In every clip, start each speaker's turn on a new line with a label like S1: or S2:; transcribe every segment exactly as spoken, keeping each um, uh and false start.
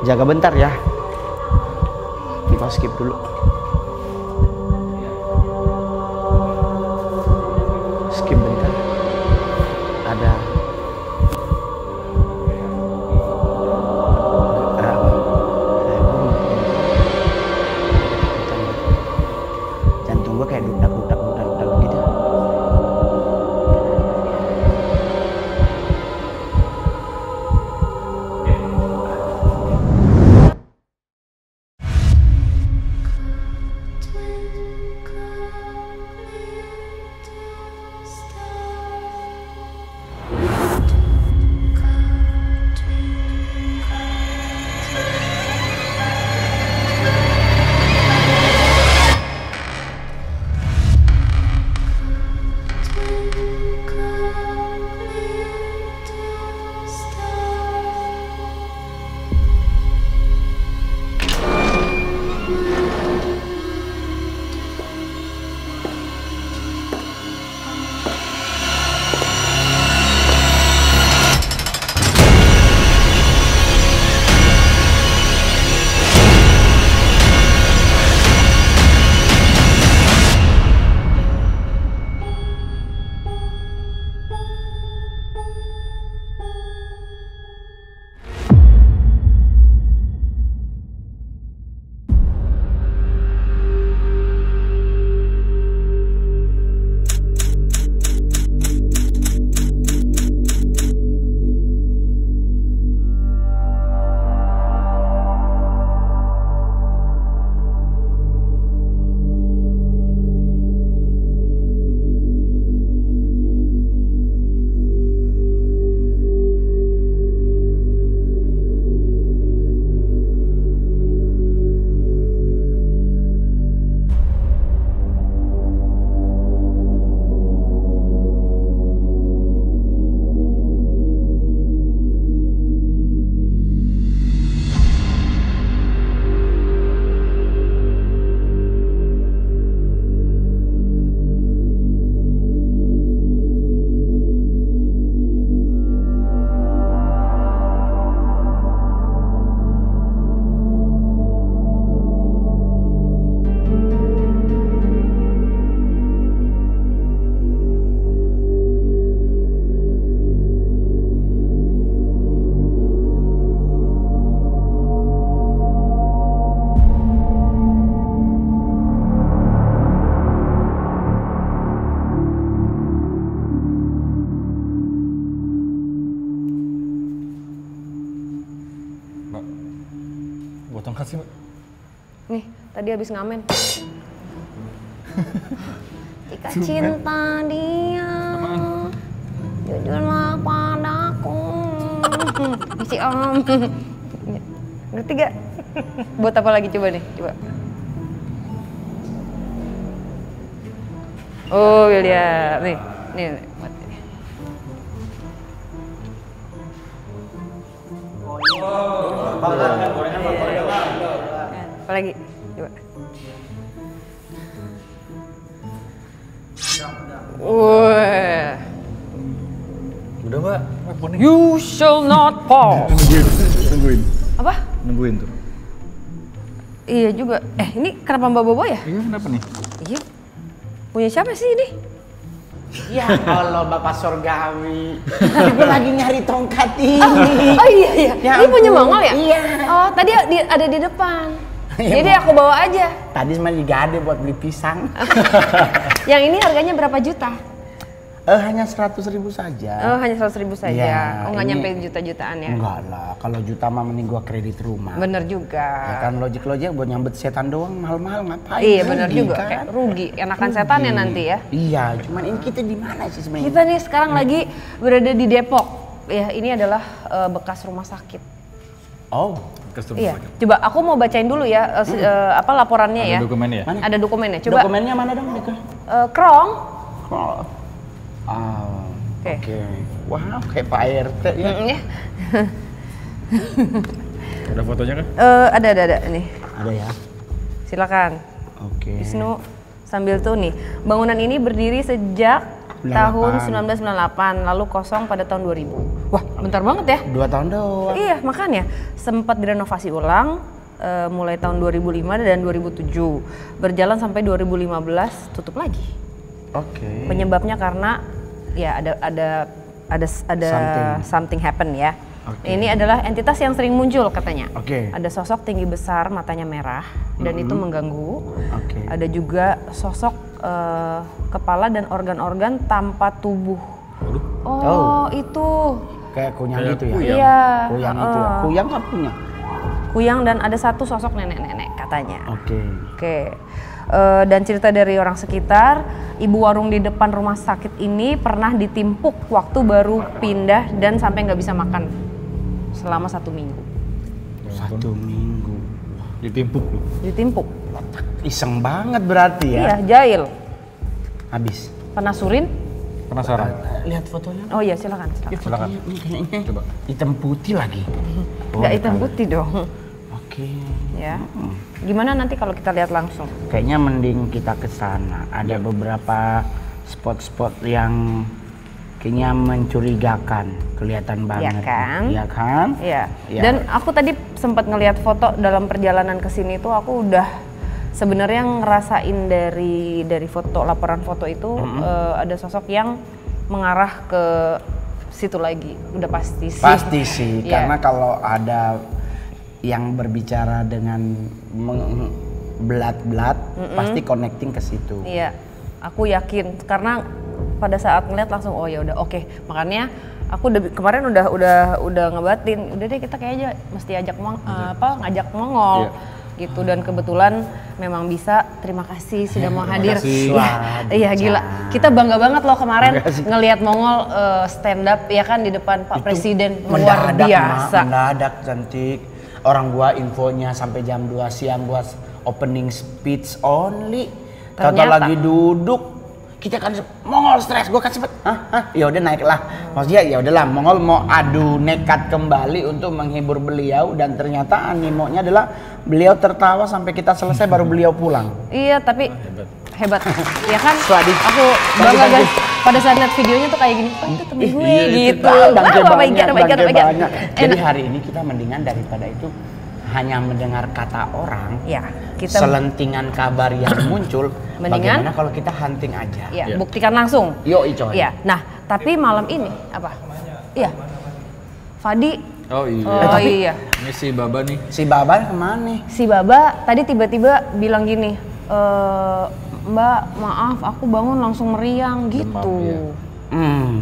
S1: Jaga bentar ya. Kita skip dulu. Skip bentar. Ada jantung gua kayak dudak dudak dudak dudak gitu.
S2: Tongkat sih, Mbak.
S3: Nih, tadi habis ngamen. Jika cinta dia jujurlah padaku. Isi om. Ngerti gak? Buat apa lagi coba nih? Coba. Oh, William. Nih, nih. nih. Apa lagi? Coba. Wah.
S2: Udah, Mbak. Kuning.
S3: You shall not pass.
S2: Nungguin, nungguin.
S3: Apa?
S2: Nungguin tuh.
S3: Iya juga. Eh, ini kenapa Mbak Bobo ya?
S2: Iya, kenapa nih?
S3: Iya. Punya siapa sih ini?
S1: Ya Allah, Bapak Surgawi. Ibu lagi nyari tongkat ini.
S3: Oh, oh iya iya.
S1: Ya
S3: ini punya
S1: ampun.
S3: Mongol ya?
S1: Iya.
S3: Oh, tadi di, ada di depan.
S1: Ya,
S3: jadi aku bawa aja.
S1: Tadi sebenarnya digade buat beli pisang.
S3: Yang ini harganya berapa juta?
S1: Eh hanya seratus ribu saja.
S3: Oh, hanya seratus ribu saja.
S1: Ya,
S3: oh, nggak
S1: ini...
S3: nyampe juta-jutaan ya?
S1: Enggak lah, kalau juta mah mending gua kredit rumah.
S3: Bener juga.
S1: Ya kan logik-logik buat nyambet setan doang mahal-mahal ngapain?
S3: Iya bener
S1: rugi,
S3: juga,
S1: kan?
S3: kayak rugi. Enakan setan ya nanti ya?
S1: Iya, cuman ini kita di mana sih sebenarnya?
S3: Kita nih sekarang lagi berada di Depok. Ya, ini adalah uh, bekas rumah sakit.
S1: Oh,
S2: bekas rumah
S3: iya.
S2: sakit.
S3: Coba aku mau bacain dulu ya, uh, hmm. uh, apa laporannya
S2: Ada
S3: ya?
S2: dokumennya ya?
S1: Mana?
S3: Ada dokumennya. Coba.
S1: Dokumennya mana dong, Dika?
S3: Uh, Krong.
S1: Oh. Oh.
S3: Oke.
S1: Okay. Okay. Wah, kayak Pak R T ya.
S3: Mm, ya.
S2: Ada fotonya kan?
S3: Uh, ada ada ada nih.
S1: Ada ya.
S3: Silakan.
S1: Oke. Okay.
S3: Wisnu sambil tuh nih. Bangunan ini berdiri sejak tahun seribu sembilan ratus sembilan puluh delapan, lalu kosong pada tahun dua ribu. Wah, bentar banget ya.
S1: Dua tahun doang.
S3: Iya, makanya sempat direnovasi ulang uh, mulai tahun dua ribu lima dan dua ribu tujuh. Berjalan sampai dua ribu lima belas tutup lagi.
S1: Oke. Okay.
S3: Penyebabnya karena ya ada ada ada ada something, something happen ya. Okay. Ini adalah entitas yang sering muncul katanya.
S1: Oke. Okay.
S3: Ada sosok tinggi besar, matanya merah dan mm-hmm. itu mengganggu.
S1: Oke. Okay.
S3: Ada juga sosok uh, kepala dan organ-organ tanpa tubuh. Oh, oh, itu.
S1: Kayak kuyang
S2: Kayak
S1: gitu ya?
S3: Kuyang. Iya.
S1: Kuyang uh, itu ya? Kuyang kan punya?
S3: Kuyang dan ada satu sosok nenek-nenek katanya.
S1: Oke. Okay.
S3: Oke. Okay. Uh, dan cerita dari orang sekitar, ibu warung di depan rumah sakit ini pernah ditimpuk waktu baru pindah dan sampai nggak bisa makan selama satu minggu.
S1: Satu minggu.
S2: Ditimpuk loh.
S3: Ditimpuk.
S1: Iseng banget berarti ya?
S3: Iya, jahil.
S1: Habis.
S3: Penasurin?
S2: Penasaran?
S1: Lihat fotonya.
S3: Oh iya, silakan.
S1: Ya,
S2: Silakan.
S1: ini kayaknya
S2: Coba.
S1: hitam putih lagi.
S3: Nggak hitam putih dong.
S1: Oke.
S3: Ya. Gimana nanti kalau kita lihat langsung?
S1: Kayaknya mending kita ke sana. Ada beberapa spot-spot yang kayaknya mencurigakan, kelihatan banget.
S3: Iya kan?
S1: Iya kan?
S3: Iya.
S1: Ya.
S3: Dan aku tadi sempat ngelihat foto dalam perjalanan ke sini tuh aku udah sebenarnya ngerasain dari dari foto laporan foto itu mm-hmm. uh, ada sosok yang mengarah ke situ lagi. Udah pasti sih.
S1: Pasti sih,
S3: yeah.
S1: karena kalau ada yang berbicara dengan belat-belat mm-hmm. pasti connecting ke situ.
S3: Iya. Aku yakin karena pada saat ngeliat langsung oh ya udah oke. Okay. Makanya aku udah kemarin udah udah udah ngebatin. Udah deh kita kayaknya mesti ajak mong, uh, apa ngajak Mongol. Iya. Gitu dan kebetulan memang bisa. Terima kasih sudah mau hadir. Iya gila. Kita bangga banget loh kemarin ngelihat Mongol uh, stand up ya kan di depan Pak
S1: Itu
S3: Presiden
S1: luar
S3: mendadak, biasa.
S1: Ma, mendadak cantik. Orang gua infonya sampai jam dua siang gua opening speech only. Tahu lagi duduk. Kita kan Mongol stres, gue kan sempet, hah, hah, ya udah naiklah. Maksudnya ya udahlah, Mongol mau adu nekat kembali untuk menghibur beliau dan ternyata animonya adalah beliau tertawa sampai kita selesai baru beliau pulang.
S3: Iya tapi hebat, ya kan?
S1: Swadi.
S3: Aku bangga guys. Pada saat lihat videonya tuh kayak gini, oh itu temen gue
S1: iya,
S3: gitu.
S1: Bangke
S3: oh,
S1: banyak,
S3: bangke banyak.
S1: Jadi hari ini kita mendingan daripada itu hanya mendengar kata orang,
S3: ya, kita
S1: selentingan kabar yang muncul.
S3: Mendingan,
S1: bagaimana kalau kita hunting aja?
S3: Ya,
S2: ya.
S3: buktikan langsung.
S1: Yo coy.
S3: Ya, nah tapi malam ini apa? Iya, Fadi.
S2: Oh iya.
S3: Oh
S1: eh, tapi,
S3: iya.
S2: Ini si Baba nih.
S1: Si Baban kemana nih?
S3: Si Baba tadi tiba-tiba bilang gini, e, Mbak maaf aku bangun langsung meriang gitu.
S2: Demam, ya.
S1: Hmm.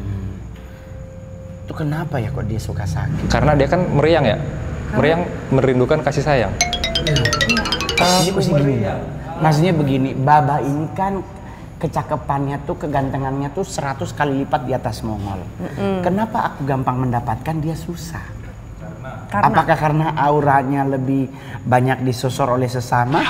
S1: Itu kenapa ya kok dia suka sakit?
S4: Karena dia kan meriang ya. Meriang merindukan kasih sayang.
S1: Maksudnya begini, maksudnya begini, Baba ini kan kecakapannya tuh, kegantengannya tuh seratus kali lipat di atas Mongol. Mm-mm. Kenapa aku gampang mendapatkan, dia susah? Karena? Apakah karena auranya lebih banyak disosor oleh sesama?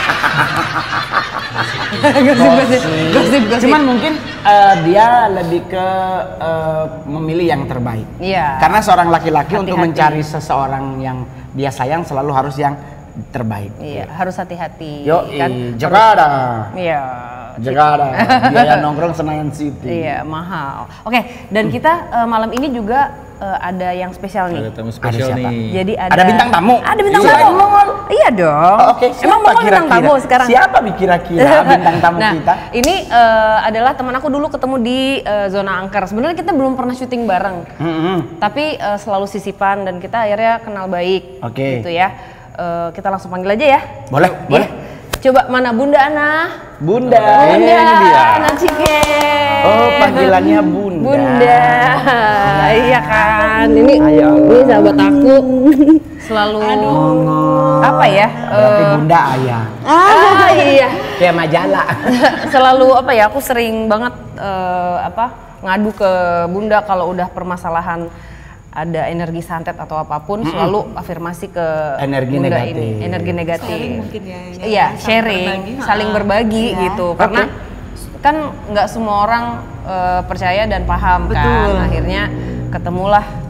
S3: Gosip, gosip, gosip.
S1: Cuman mungkin uh, dia lebih ke uh, memilih yang terbaik.
S3: Iya.
S1: Karena seorang laki-laki
S3: Hati-hati.
S1: untuk mencari seseorang yang dia sayang selalu harus yang terbaik.
S3: Iya, harus hati-hati.
S1: Yo,
S3: kan?
S1: Jakarta.
S3: Iya.
S1: Jakarta. Biaya nongkrong Senayan City.
S3: Iya, mahal. Oke, dan kita uh, malam ini juga uh, ada yang spesial nih.
S2: Ada tamu spesial
S1: Ada siapa?
S2: nih.
S3: Jadi ada
S1: Ada bintang tamu?
S3: Ada bintang
S1: Iya.
S3: tamu. Iya dong.
S1: Oh, Oke, okay.
S3: Emang Mongol
S1: kira-kira?
S3: bintang tamu sekarang?
S1: Siapa kira-kira bintang tamu
S3: nah,
S1: kita?
S3: Ini uh, adalah teman aku dulu ketemu di uh, zona angker. Sebenarnya kita belum pernah syuting bareng.
S1: Mm-hmm.
S3: Tapi uh, selalu sisipan dan kita akhirnya kenal baik.
S1: Oke. Okay.
S3: Gitu ya. Uh, kita langsung panggil aja ya.
S1: Boleh,
S3: Ya.
S1: boleh.
S3: Coba mana Bunda Ana?
S1: Bunda.
S3: Bunda,
S2: ini dia.
S3: Ana Cike.
S1: Oh, panggilannya Bunda.
S3: Bunda. Iya kan. Ini ini sahabat aku. Selalu apa ya?
S1: Berarti
S3: eh,
S1: Bunda ayah.
S3: Ah iya.
S1: Kayak majalah.
S3: Selalu apa ya? Aku sering banget eh, apa? ngadu ke Bunda kalau udah permasalahan ada energi santet atau apapun, mm-hmm. selalu afirmasi ke
S1: energi
S3: Bunda
S1: negatif.
S3: ini, energi negatif.
S5: Sharing mungkin ya.
S3: Iya,
S5: saling
S3: sharing,
S5: berbagi.
S3: saling berbagi
S5: Iya.
S3: gitu. Karena kan nggak semua orang uh, percaya dan paham kan.
S5: Betul.
S3: Akhirnya ketemulah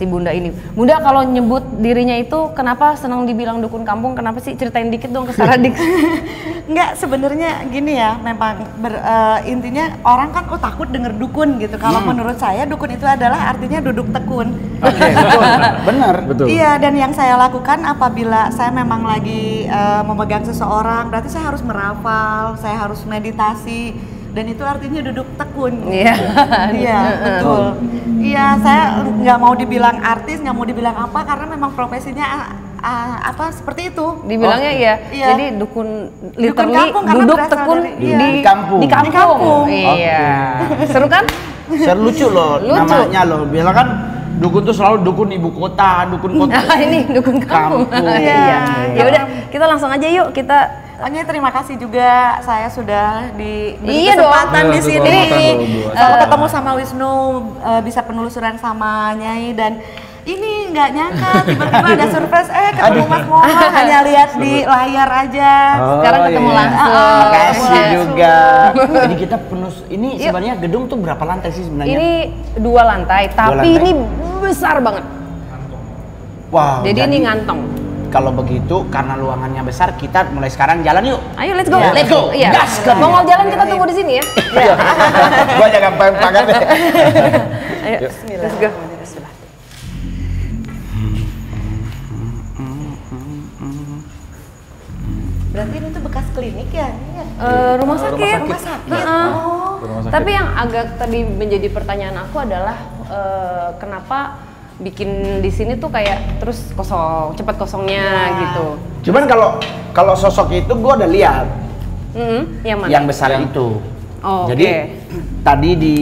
S3: si Bunda ini. Bunda kalau nyebut dirinya itu kenapa senang dibilang dukun kampung? Kenapa sih? Ceritain dikit dong ke Sarah Dik.
S5: Enggak, sebenarnya gini ya, memang ber, uh, intinya orang kan oh takut denger dukun gitu. Kalau
S1: Hmm.
S5: menurut saya dukun itu adalah artinya duduk tekun.
S1: Oke, betul. Benar.
S2: Betul.
S5: Iya, dan yang saya lakukan apabila saya memang lagi uh, memegang seseorang, berarti saya harus merafal, saya harus meditasi, dan itu artinya duduk tekun.
S3: Iya.
S5: Iya, betul. Iya, saya nggak mau dibilang artis, nggak mau dibilang apa, karena memang profesinya uh, uh, apa seperti itu.
S3: Dibilangnya iya.
S5: Iya.
S3: Jadi dukun literally
S5: kampung karena
S3: duduk
S5: berasal
S3: tekun
S5: dari-
S3: di,
S5: iya.
S1: Di kampung.
S3: Di kampung.
S5: Di kampung.
S3: Iya. Seru kan?
S1: Selucu loh
S3: Lucu.
S1: namanya loh. Biasa kan dukun tuh selalu dukun ibu kota, dukun kota.
S3: Nah, ini dukun kampung.
S1: Kampung.
S3: Iya. Ya udah, kita langsung aja yuk kita.
S5: Pokoknya terima kasih juga saya sudah diberi
S3: Iya dong.
S5: kesempatan
S2: Iya,
S5: di sini.
S2: kesempatan loh buat-
S5: Selalu ketemu sama Wisnu, eh, bisa penelusuran sama Nyai, dan ini nggak nyangka tiba-tiba ada surprise, eh ketemu Mas Momo hanya lihat di layar aja.
S3: Sekarang ketemu
S1: iya.
S3: langsung.
S1: Makasih
S3: Iya.
S1: juga. Jadi kita penuh. Ini
S3: Yuk.
S1: sebenarnya gedung tuh berapa lantai sih sebenarnya?
S3: Ini dua lantai, tapi
S1: lantai.
S3: ini besar banget.
S1: Wow.
S3: Jadi ini ngantong.
S1: Kalau begitu karena luangannya besar, kita mulai sekarang jalan yuk.
S3: Ayo let's go.
S1: Iya, let's go.
S3: Iya.
S1: Gaskan.
S3: Mau jalan kita tunggu di sini ya.
S1: Iya. Gua aja gampang banget deh.
S3: Ayo. Let's go.
S5: Berarti ini tuh bekas klinik ya? Iya.
S3: Eh, rumah sakit.
S5: Rumah sakit.
S3: Heeh.
S5: Oh.
S2: Rumah sakit.
S3: Tapi yang agak tadi menjadi pertanyaan aku adalah eh, kenapa bikin di sini tuh kayak terus kosong, cepat kosongnya
S5: Ya.
S3: gitu.
S1: Cuman kalau kalau sosok itu gua udah lihat
S3: Mm, yang mana?
S1: yang besar itu.
S3: Oh,
S1: Jadi
S3: oke.
S1: tadi di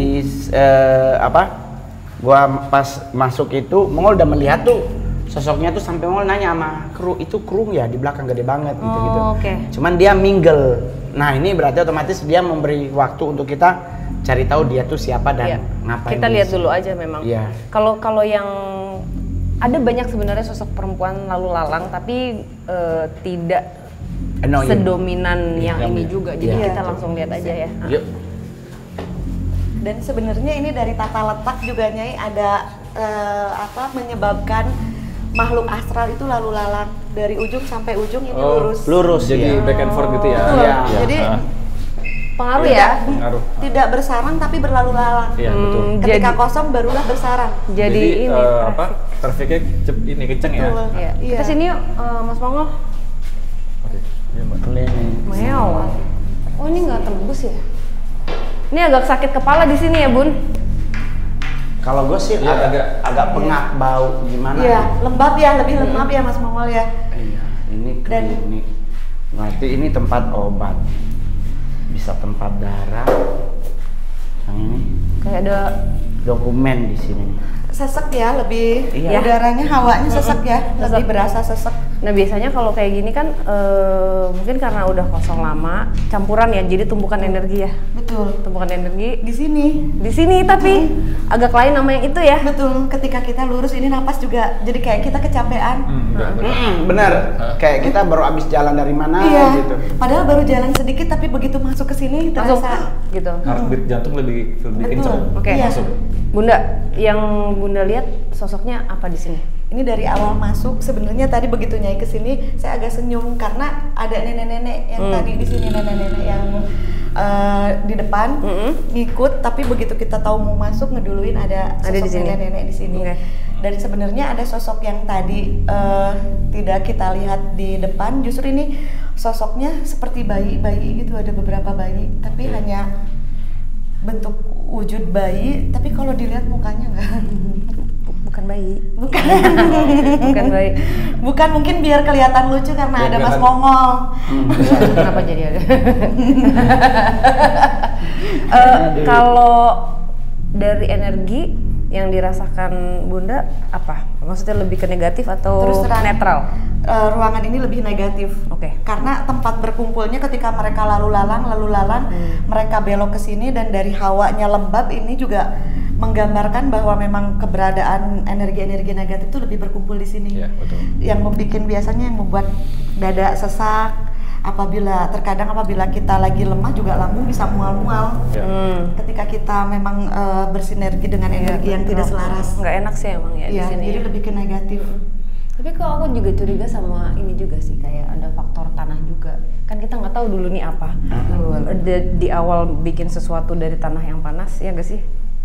S1: eh, apa? Gua pas masuk itu, Mongol udah melihat tuh sosoknya tuh sampai Mongol nanya sama kru, itu kru ya di belakang gede banget gitu gitu.
S3: Oh, oke.
S1: Cuman dia mingle. Nah ini berarti otomatis dia memberi waktu untuk kita cari tahu dia tuh siapa dan
S3: Iya.
S1: ngapain.
S3: Kita
S1: di
S3: lihat
S1: sini.
S3: dulu aja memang.
S1: Iya.
S3: Kalau kalau yang ada banyak sebenarnya sosok perempuan lalu lalang tapi eh, tidak
S1: Annoying.
S3: sedominan yang
S1: Iya,
S3: ini
S1: iya.
S3: juga. Jadi
S1: Iya.
S3: kita langsung lihat aja ya.
S1: Yuk.
S5: Dan sebenarnya ini dari tata letak juga Nyai ada eh, apa menyebabkan makhluk astral itu lalu lalang dari ujung sampai ujung ini
S2: Oh,
S5: lurus.
S1: Lurus
S2: Jadi
S1: ya.
S2: back and forth gitu ya.
S5: Betul.
S1: Iya.
S5: Jadi
S2: Ah.
S3: Pengaruh
S5: tidak,
S3: ya.
S2: Pengaruh.
S5: tidak bersarang tapi berlalu lalang.
S2: Iya, betul.
S3: Hmm,
S5: Ketika
S3: jadi
S5: kosong barulah bersarang.
S3: jadi, ini
S2: eh, apa? Trafficnya cep ini kenceng ya.
S5: Betul.
S3: Iya.
S5: Iya.
S3: Kita sini yuk, eh, Mas Mongo.
S2: Oke. Iya, Mbak.
S3: Meow. Oh ini nggak tembus ya? Ini agak sakit kepala di sini ya Bun.
S1: Kalau gue sih
S2: Iya,
S1: agak
S2: agak-
S1: agak pengap bau gimana?
S5: Iya, lembab ya, lebih lembab ya Mas Mongol ya.
S1: Iya, ini
S5: Dan-
S1: klinik. Berarti ini tempat obat. Bisa tempat darah. Yang ini
S3: Kayak ada
S1: dokumen di sini.
S5: Sesek ya, lebih
S1: Iya.
S5: udaranya, hawanya sesek ya,
S3: Sesek.
S5: lebih berasa sesek.
S3: Nah biasanya kalau kayak gini kan eh, mungkin karena udah kosong lama, campuran ya, jadi tumpukan energi ya,
S5: Betul.
S3: tumpukan energi
S5: Di sini,
S3: di sini tapi agak lain nama yang itu ya.
S5: betul. Ketika kita lurus ini napas juga, jadi kayak kita kecapean.
S2: Hmm, bener, bener.
S1: Mm-mm, bener. Kayak kita baru habis jalan dari mana
S5: Iya.
S1: gitu.
S5: Padahal baru jalan sedikit, tapi begitu masuk ke sini
S3: Langsung
S5: terasa.
S3: gitu.
S2: Heartbeat jantung lebih lebih
S5: Betul.
S2: kenceng.
S3: Oke.
S5: Iya.
S2: Masuk.
S3: Bunda, yang Bunda lihat sosoknya apa di sini?
S5: Ini dari awal masuk, sebenarnya tadi begitu Nyai ke sini, saya agak senyum karena ada nenek-nenek yang
S3: Hmm.
S5: tadi di sini, nenek-nenek yang eh, di depan
S3: Mm-mm.
S5: ngikut, tapi begitu kita tahu mau masuk ngeduluin ada
S3: Ada di
S5: sosok
S3: sini.
S5: nenek-nenek di sini.
S3: Oke.
S5: Dan sebenarnya ada sosok yang tadi eh, tidak kita lihat di depan, justru ini sosoknya seperti bayi-bayi gitu, ada beberapa bayi, tapi hanya bentuk wujud bayi, tapi kalau dilihat mukanya enggak.
S3: Bukan bayi.
S5: Bukan.
S3: Bukan bayi.
S5: Bukan, mungkin biar kelihatan lucu karena
S2: Biar
S5: ada Mas
S2: kelihatan.
S5: Mongol.
S3: Kenapa jadi ada? Eh, kalau dari energi yang dirasakan Bunda apa? Maksudnya lebih ke negatif atau
S5: Terus terang,
S3: netral?
S5: eh, ruangan ini lebih negatif.
S3: Oke.
S5: Karena tempat berkumpulnya ketika mereka lalu lalang, lalu lalang,
S3: Hmm.
S5: mereka belok ke sini dan dari hawanya lembab ini juga menggambarkan bahwa memang keberadaan energi-energi negatif itu lebih berkumpul di sini.
S2: Iya, betul.
S5: Yang membuat biasanya yang membuat dada sesak, apabila terkadang apabila kita lagi lemah juga lambung bisa mual-mual.
S2: Ya.
S3: Hmm.
S5: Ketika kita memang uh, bersinergi dengan energi yang tidak selaras.
S3: Nggak enak sih emang ya di
S5: Iya,
S3: sini.
S5: jadi
S3: ya.
S5: lebih ke negatif.
S3: Tapi kalau aku juga curiga sama ini juga sih, kayak ada faktor tanah juga. Kan kita nggak tahu dulu nih apa. Di, di awal bikin sesuatu dari tanah yang panas, ya gak sih?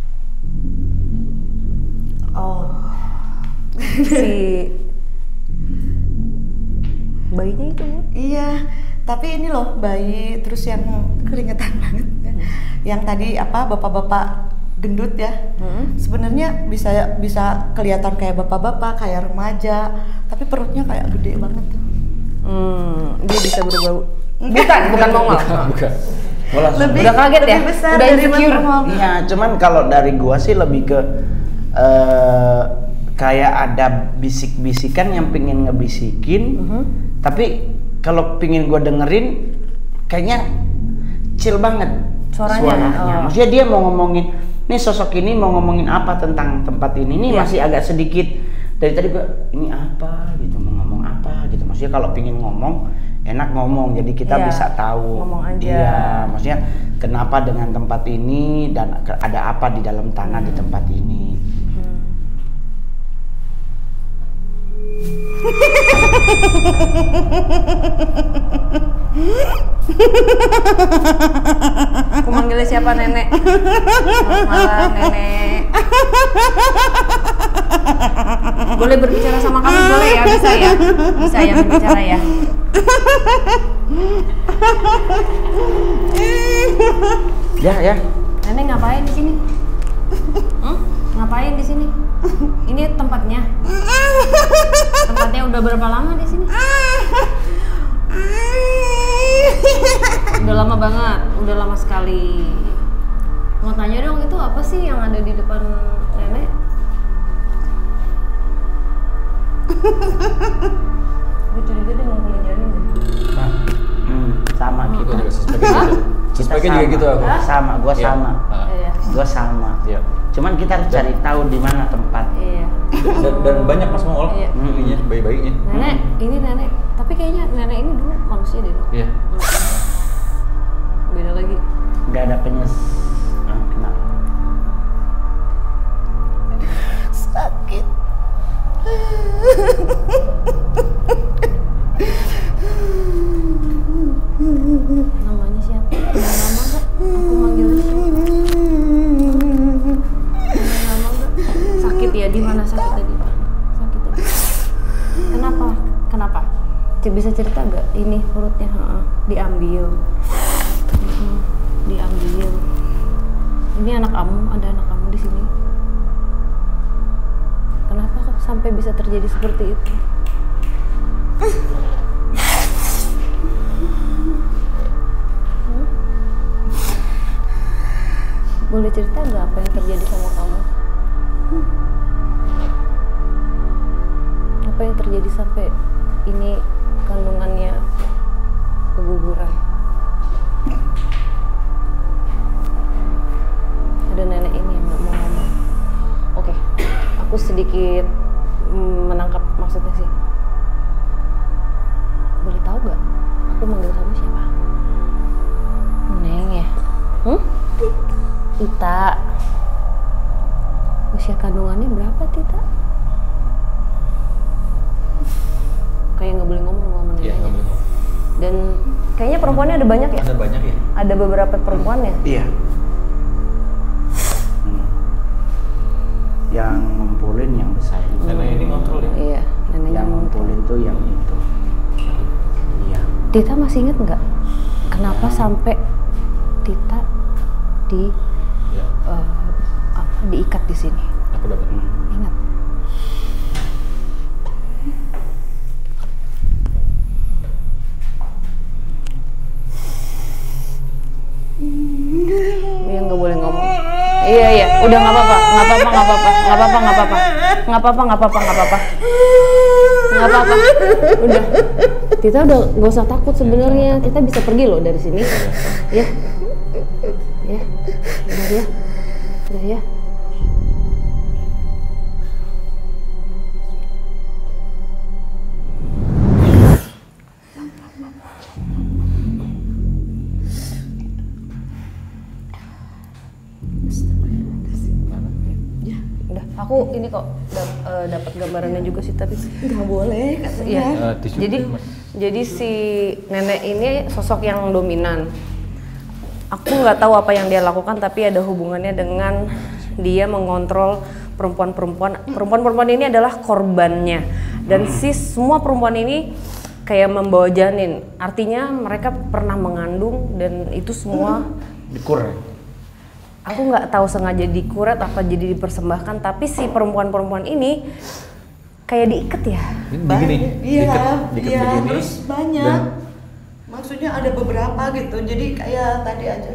S5: Oh.
S3: Si bayinya itu, Bu.
S5: Iya, tapi ini loh bayi terus yang keringetan banget. Yang tadi apa bapak-bapak gendut ya.
S3: Hmm.
S5: Sebenarnya bisa bisa kelihatan kayak bapak-bapak, kayak remaja, tapi perutnya kayak gede banget tuh.
S3: Hmm, dia bisa berbau. Bukan, bukan mongol.
S2: Bukan.
S1: Bola
S5: Lebih,
S3: Udah kaget
S5: lebih
S3: ya?
S5: besar
S3: Udah
S5: dari
S3: insecure.
S5: normal.
S1: Iya, cuman kalau dari gua sih lebih ke eh, kayak ada bisik-bisikan yang pengen ngebisikin,
S3: Mhm.
S1: tapi kalau pengen gua dengerin kayaknya chill banget
S3: Suaranya, oh.
S1: Maksudnya dia mau ngomongin, nih sosok ini mau ngomongin apa tentang tempat ini, ini
S3: Iya.
S1: masih agak sedikit dari tadi gua ini apa gitu, mau ngomong apa gitu. Maksudnya kalau pengen ngomong enak ngomong, jadi kita
S3: Iya,
S1: bisa tahu.
S3: ngomong aja.
S1: Iya, maksudnya kenapa dengan tempat ini dan ke- ada apa di dalam tanah di tempat ini.
S3: Aku manggilnya siapa, Nenek? Malam, Nenek. Boleh berbicara sama kami, boleh ya? Bisa ya? Bisa ya berbicara ya?
S1: Ya, ya.
S3: Nenek ngapain di sini? Hmm? Ngapain di sini? Ini tempatnya. Tempatnya udah berapa lama di sini? Udah lama banget, udah lama sekali. Mau tanya dong, itu apa sih yang ada di depan nenek? Gue curiga dia ngumpulin janin deh.
S2: Nah,
S1: Hmm, sama
S2: gua
S1: kita.
S2: juga suspeknya gitu. Suspeknya juga
S1: sama.
S2: gitu aku.
S1: Sama, gua
S2: Iya.
S1: sama.
S2: Ah,
S3: Iya.
S1: Gua sama.
S2: Iya.
S1: Cuman kita harus cari tahu di mana tempat.
S3: Iya.
S2: Dan, dan banyak Mas Mongol
S3: Iya.
S2: ininya, bayi-bayinya.
S3: Nenek, ini nenek. Tapi kayaknya nenek ini dulu manusia deh, dong.
S2: Iya.
S3: Beda lagi.
S1: Nggak ada penyes. Ah, kenapa?
S5: Sakit.
S3: Namanya siapa? Ada nama nggak? Aku manggilnya siapa? Ada nama nggak? Sakit ya? Di mana sakit tadi? Sakit tadi. Kenapa? Kenapa? Cik, bisa cerita nggak? Ini perutnya ha-ha. Diambil. Mm-mm. Diambil. Ini anak kamu, ada anak kamu di sini. Kenapa kok sampai bisa terjadi seperti itu? Boleh cerita nggak apa yang terjadi sama kamu? Apa yang terjadi sampai ini kandungannya keguguran? Ada nenek ini yang nggak mau ngomong. Oke, aku sedikit mm, menangkap maksudnya sih. Boleh tahu nggak? Aku manggil kamu siapa? Neng ya? Hmm? Tita. Usia kandungannya berapa, Tita? Kayak nggak boleh ngomong sama
S2: Iya,
S3: neneknya.
S2: nggak boleh ngomong.
S3: Dan kayaknya perempuannya ada banyak ya?
S2: Ada banyak ya?
S3: Ada beberapa perempuan ya?
S1: Iya. Hmm. Yang ngumpulin yang besar itu.
S2: Nenek ini ngontrol ya?
S3: Iya, neneknya
S1: Yang
S3: ngumpul.
S1: ngumpulin tuh yang itu. Iya.
S3: Tita masih inget nggak? Kenapa sampai Tita di
S2: Iya.
S3: eh, apa diikat di sini?
S2: Aku dapat.
S1: Hmm.
S3: Ingat? Yang nggak boleh ngomong. Iya iya, udah nggak apa-apa, nggak apa-apa, nggak apa-apa, nggak apa-apa, nggak apa-apa, nggak apa-apa, nggak apa-apa, nggak apa-apa, nggak apa-apa. Udah, Tita udah nggak usah takut sebenarnya. Tita bisa pergi loh dari sini. Ya, ya, udah ya, udah ya. Aku ini kok dap, uh, dapat gambarannya juga sih tapi
S5: Nggak boleh katanya.
S3: Iya.
S2: Eh, tisu
S3: Jadi
S2: dulu, Mas.
S3: jadi si nenek ini sosok yang dominan. Aku nggak tahu apa yang dia lakukan tapi ada hubungannya dengan dia mengontrol perempuan-perempuan. Perempuan-perempuan ini adalah korbannya dan si semua perempuan ini kayak membawa janin. Artinya mereka pernah mengandung dan itu semua
S1: Dikur.
S3: aku nggak tahu sengaja dikuret apa jadi dipersembahkan tapi si perempuan-perempuan ini kayak diikat ya.
S2: Ini begini,
S5: Iya,
S2: diket, diket
S5: iya,
S2: begini.
S5: terus banyak.
S2: dan
S5: Maksudnya ada beberapa gitu, jadi kayak tadi aja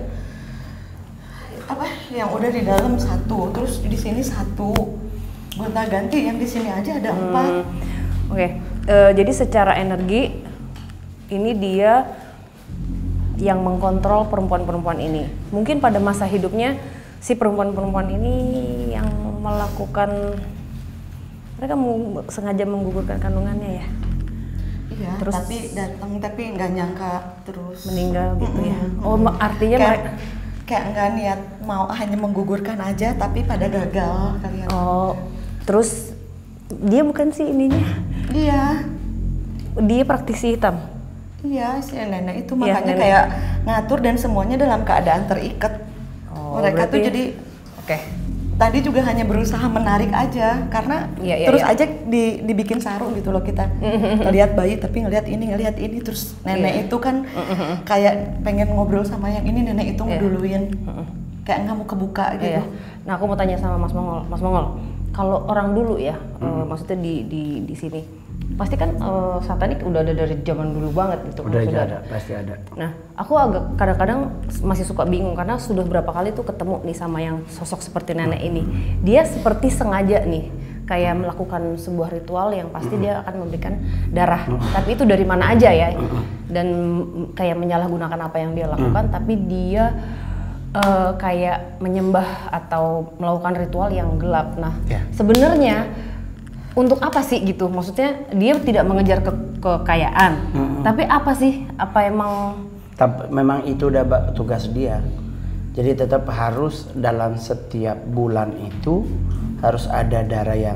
S5: apa yang udah di dalam satu, terus di sini satu, gonta-ganti yang di sini aja ada empat.
S3: Hmm, Oke, eh, jadi secara energi ini dia yang mengkontrol perempuan-perempuan ini. Mungkin pada masa hidupnya si perempuan-perempuan ini yang melakukan mereka meng- sengaja menggugurkan kandungannya ya,
S5: Iya,
S3: Terus-
S5: tapi datang tapi nggak nyangka terus
S3: meninggal gitu ya.
S5: Mm-mm.
S3: Oh, ma- artinya
S5: kayak,
S3: mereka
S5: kayak nggak niat mau hanya menggugurkan aja, tapi pada gagal kalian.
S3: oh, terus dia bukan sih ininya,
S5: Iya,
S3: dia praktisi hitam.
S5: iya si nenek itu
S3: Iya,
S5: makanya
S3: nenek.
S5: kayak ngatur dan semuanya dalam keadaan terikat.
S3: Oh,
S5: Mereka tuh
S3: berarti-
S5: jadi
S3: Oke.
S5: tadi juga hanya berusaha menarik aja karena
S3: Iya, iya,
S5: terus
S3: iya.
S5: aja di, dibikin sarung gitu loh kita ngelihat bayi tapi ngelihat ini ngelihat ini terus nenek
S3: Iya.
S5: itu kan kayak pengen ngobrol sama yang ini, nenek itu
S3: Iya.
S5: ngeduluin kayak nggak mau kebuka gitu.
S3: Iya. Nah, aku mau tanya sama Mas Mongol. Mas Mongol, kalau orang dulu ya, eh, maksudnya di di di sini, pasti kan eh, satanik udah ada dari zaman dulu banget gitu.
S1: Udah
S3: Sudah
S1: ada, pasti ada.
S3: Nah, aku agak kadang-kadang masih suka bingung karena sudah berapa kali tuh ketemu nih sama yang sosok seperti nenek ini. Dia seperti sengaja nih kayak melakukan sebuah ritual yang pasti dia akan memberikan darah. Tapi itu dari mana aja ya. Dan kayak menyalahgunakan apa yang dia lakukan, tapi dia eh, kayak menyembah atau melakukan ritual yang gelap. Nah,
S1: Ya.
S3: sebenarnya untuk apa sih gitu? Maksudnya dia tidak mengejar ke- kekayaan, tapi apa sih? Apa emang
S1: Tapi memang itu udah ba- tugas dia. Jadi tetap harus dalam setiap bulan itu harus ada darah yang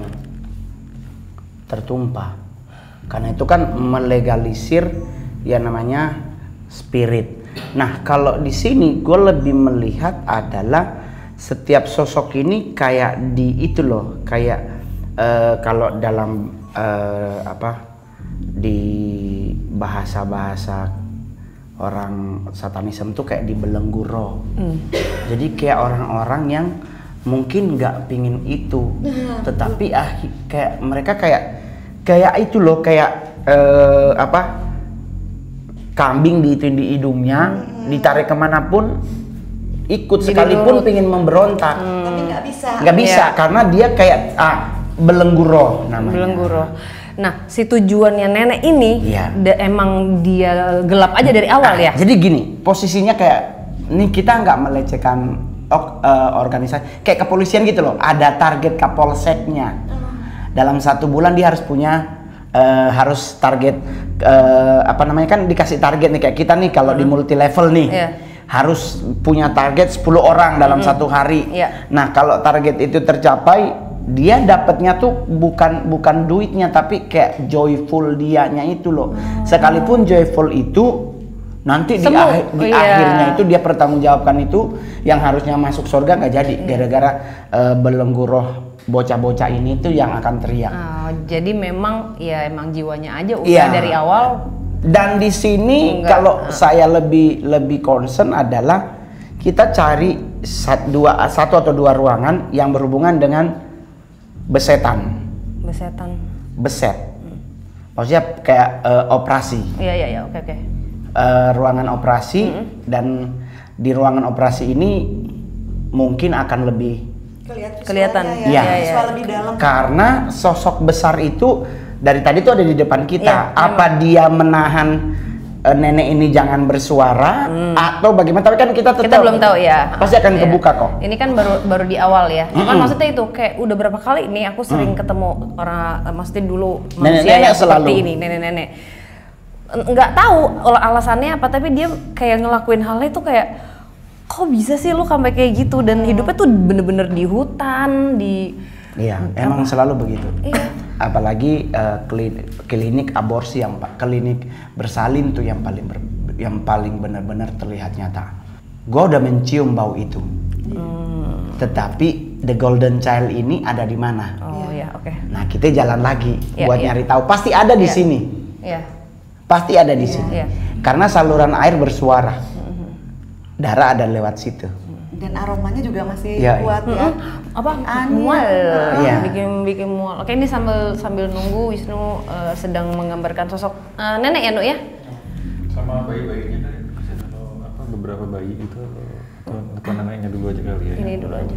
S1: tertumpah. Karena itu kan melegalisir yang namanya spirit. Nah, kalau di sini gue lebih melihat adalah setiap sosok ini kayak di itu loh, kayak eh, kalau dalam eh, apa di bahasa-bahasa orang satanisme tuh kayak dibelenggu roh. Jadi kayak orang-orang yang mungkin nggak pingin itu, tetapi ah kayak mereka kayak kayak itu loh, kayak eh, apa kambing diituin di hidungnya, ditarik kemanapun ikut,
S3: Jadi
S1: sekalipun
S3: nurut.
S1: pingin memberontak
S5: Tapi nggak bisa.
S1: nggak bisa
S3: Iya.
S1: karena dia kayak ah belenggu roh namanya.
S3: belenggu roh? Nah, si tujuannya nenek ini
S1: Iya.
S3: da- emang dia gelap aja dari awal
S1: Ah,
S3: ya.
S1: Jadi gini, posisinya kayak ini kita nggak melecehkan ok- eh, organisasi, kayak kepolisian gitu loh. Ada target kapolseknya. Dalam satu bulan dia harus punya eh, harus target eh, apa namanya kan dikasih target nih kayak kita nih kalau di multi level nih.
S3: Iya.
S1: Harus punya target sepuluh orang dalam satu hari.
S3: Iya.
S1: Nah, kalau target itu tercapai, dia dapatnya tuh bukan bukan duitnya tapi kayak joyful dianya itu loh. Sekalipun joyful itu nanti di,
S3: Semu,
S1: akhir- di
S3: iya.
S1: akhirnya itu dia pertanggungjawabkan itu yang harusnya masuk surga nggak jadi gara-gara eh, belenggu roh bocah-bocah ini tuh yang akan teriak.
S3: Ah, jadi memang ya emang jiwanya aja udah
S1: Iya.
S3: dari awal.
S1: Dan di sini
S3: Enggak,
S1: kalau
S3: ah.
S1: saya lebih lebih concern adalah kita cari sat- dua satu atau dua ruangan yang berhubungan dengan besetan,
S3: Besetan.
S1: beset. Maksudnya kayak eh, operasi.
S3: Iya iya iya, oke oke.
S1: Eh, ruangan operasi dan di ruangan operasi ini mungkin akan lebih
S5: Kelihatan,
S3: Kelihatan.
S5: visualnya
S1: Iya.
S5: ya, visual lebih dalam.
S1: karena sosok besar itu dari tadi tuh ada di depan kita.
S3: Iya,
S1: Apa dia menahan eh, nenek ini jangan bersuara atau bagaimana? Tapi kan kita tetap
S3: Kita belum tahu ya.
S1: Pasti akan
S3: Iya.
S1: kebuka kok.
S3: Ini kan baru baru di awal ya. Cuman
S1: Mm-mm.
S3: maksudnya itu kayak udah berapa kali ini aku sering ketemu orang, eh, maksudnya dulu
S1: Nenek-nenek
S3: manusia yang seperti
S1: selalu.
S3: ini, nenek-nenek. Nggak tahu olah alasannya apa, tapi dia kayak ngelakuin hal itu kayak kok bisa sih lu sampai kayak gitu, dan hidupnya tuh bener-bener di hutan, di
S1: Iya, emang selalu begitu.
S3: Iya.
S1: Apalagi uh, klinik, klinik aborsi yang pak, klinik bersalin tuh yang paling ber, yang paling benar-benar terlihat nyata. Gue udah mencium bau itu. Hmm. Tetapi the golden child ini ada di mana?
S3: Oh ya, oke. Okay.
S1: Nah kita jalan lagi
S3: ya,
S1: buat
S3: ya.
S1: nyari tahu. Pasti ada di
S3: ya.
S1: sini.
S3: Iya.
S1: Pasti ada di
S3: ya.
S1: sini.
S3: Ya.
S1: Karena saluran air bersuara. Mm-hmm. Darah ada lewat situ.
S5: Dan aromanya juga masih
S1: ya,
S5: kuat
S1: ya.
S5: ya.
S3: Apa?
S5: Aneh.
S3: Mual.
S1: Ya.
S3: Bikin bikin mual. Oke, ini sambil sambil nunggu Wisnu uh, sedang menggambarkan sosok uh, nenek ya, Nuk ya?
S2: Sama bayi-bayinya tadi. Atau apa beberapa bayi itu atau atau neneknya dulu aja kali ya.
S3: Ini dulu aja.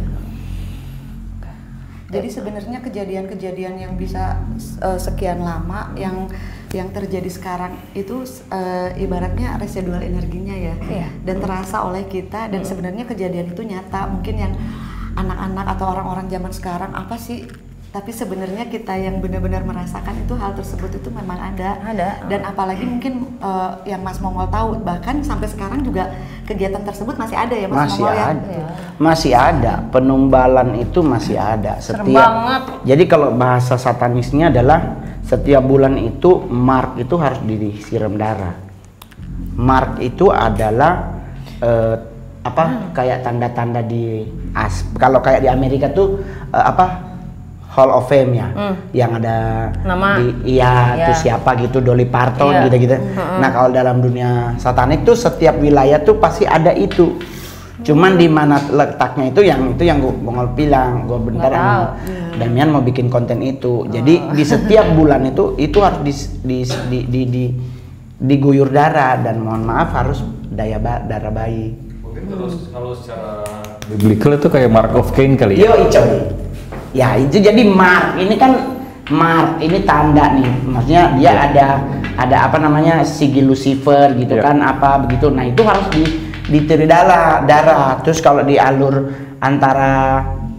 S5: Jadi sebenarnya kejadian-kejadian yang bisa uh, sekian lama yang yang terjadi sekarang itu uh, ibaratnya residual energinya ya,
S3: iya.
S5: dan terasa oleh kita dan hmm. sebenarnya kejadian itu nyata. Mungkin yang anak-anak atau orang-orang zaman sekarang apa sih? Tapi sebenarnya kita yang benar-benar merasakan itu hal tersebut itu memang ada.
S3: Ada.
S5: Dan apalagi mungkin uh, yang Mas Mongol tahu, bahkan sampai sekarang juga kegiatan tersebut masih ada ya Mas
S1: masih
S5: Mongol ya?
S1: ada. Ya? Masih ada. Penumbalan itu masih ada.
S3: Serem
S1: Setiap,
S3: banget.
S1: Jadi kalau bahasa satanisnya adalah setiap bulan itu mark itu harus disiram darah. Mark itu adalah uh, apa? Hmm. Kayak tanda-tanda di as. Kalau kayak di Amerika tuh uh, apa? Hall of Fame ya, hmm. yang ada
S3: nama,
S1: di, iya,
S3: ya.
S1: tuh siapa gitu, Dolly Parton
S3: ya.
S1: gitu-gitu. Hmm. Nah kalau dalam dunia satanik tuh setiap wilayah tuh pasti ada itu. Cuman di mana letaknya itu yang itu yang gue mau bilang, gue bentar emang ya. Damian mau bikin konten itu. Jadi oh. di setiap bulan itu itu harus di di di, di, di diguyur darah dan mohon maaf harus daya ba, darah bayi.
S2: Mungkin terus kalau secara biblical itu kayak mark of Cain kali ya.
S1: Yo coy. Ya itu jadi mark, ini kan mark, ini tanda nih, maksudnya dia yeah. ada ada apa namanya sigil Lucifer gitu yeah. kan apa begitu. Nah itu harus di ditiri darah, darah. Terus kalau di alur antara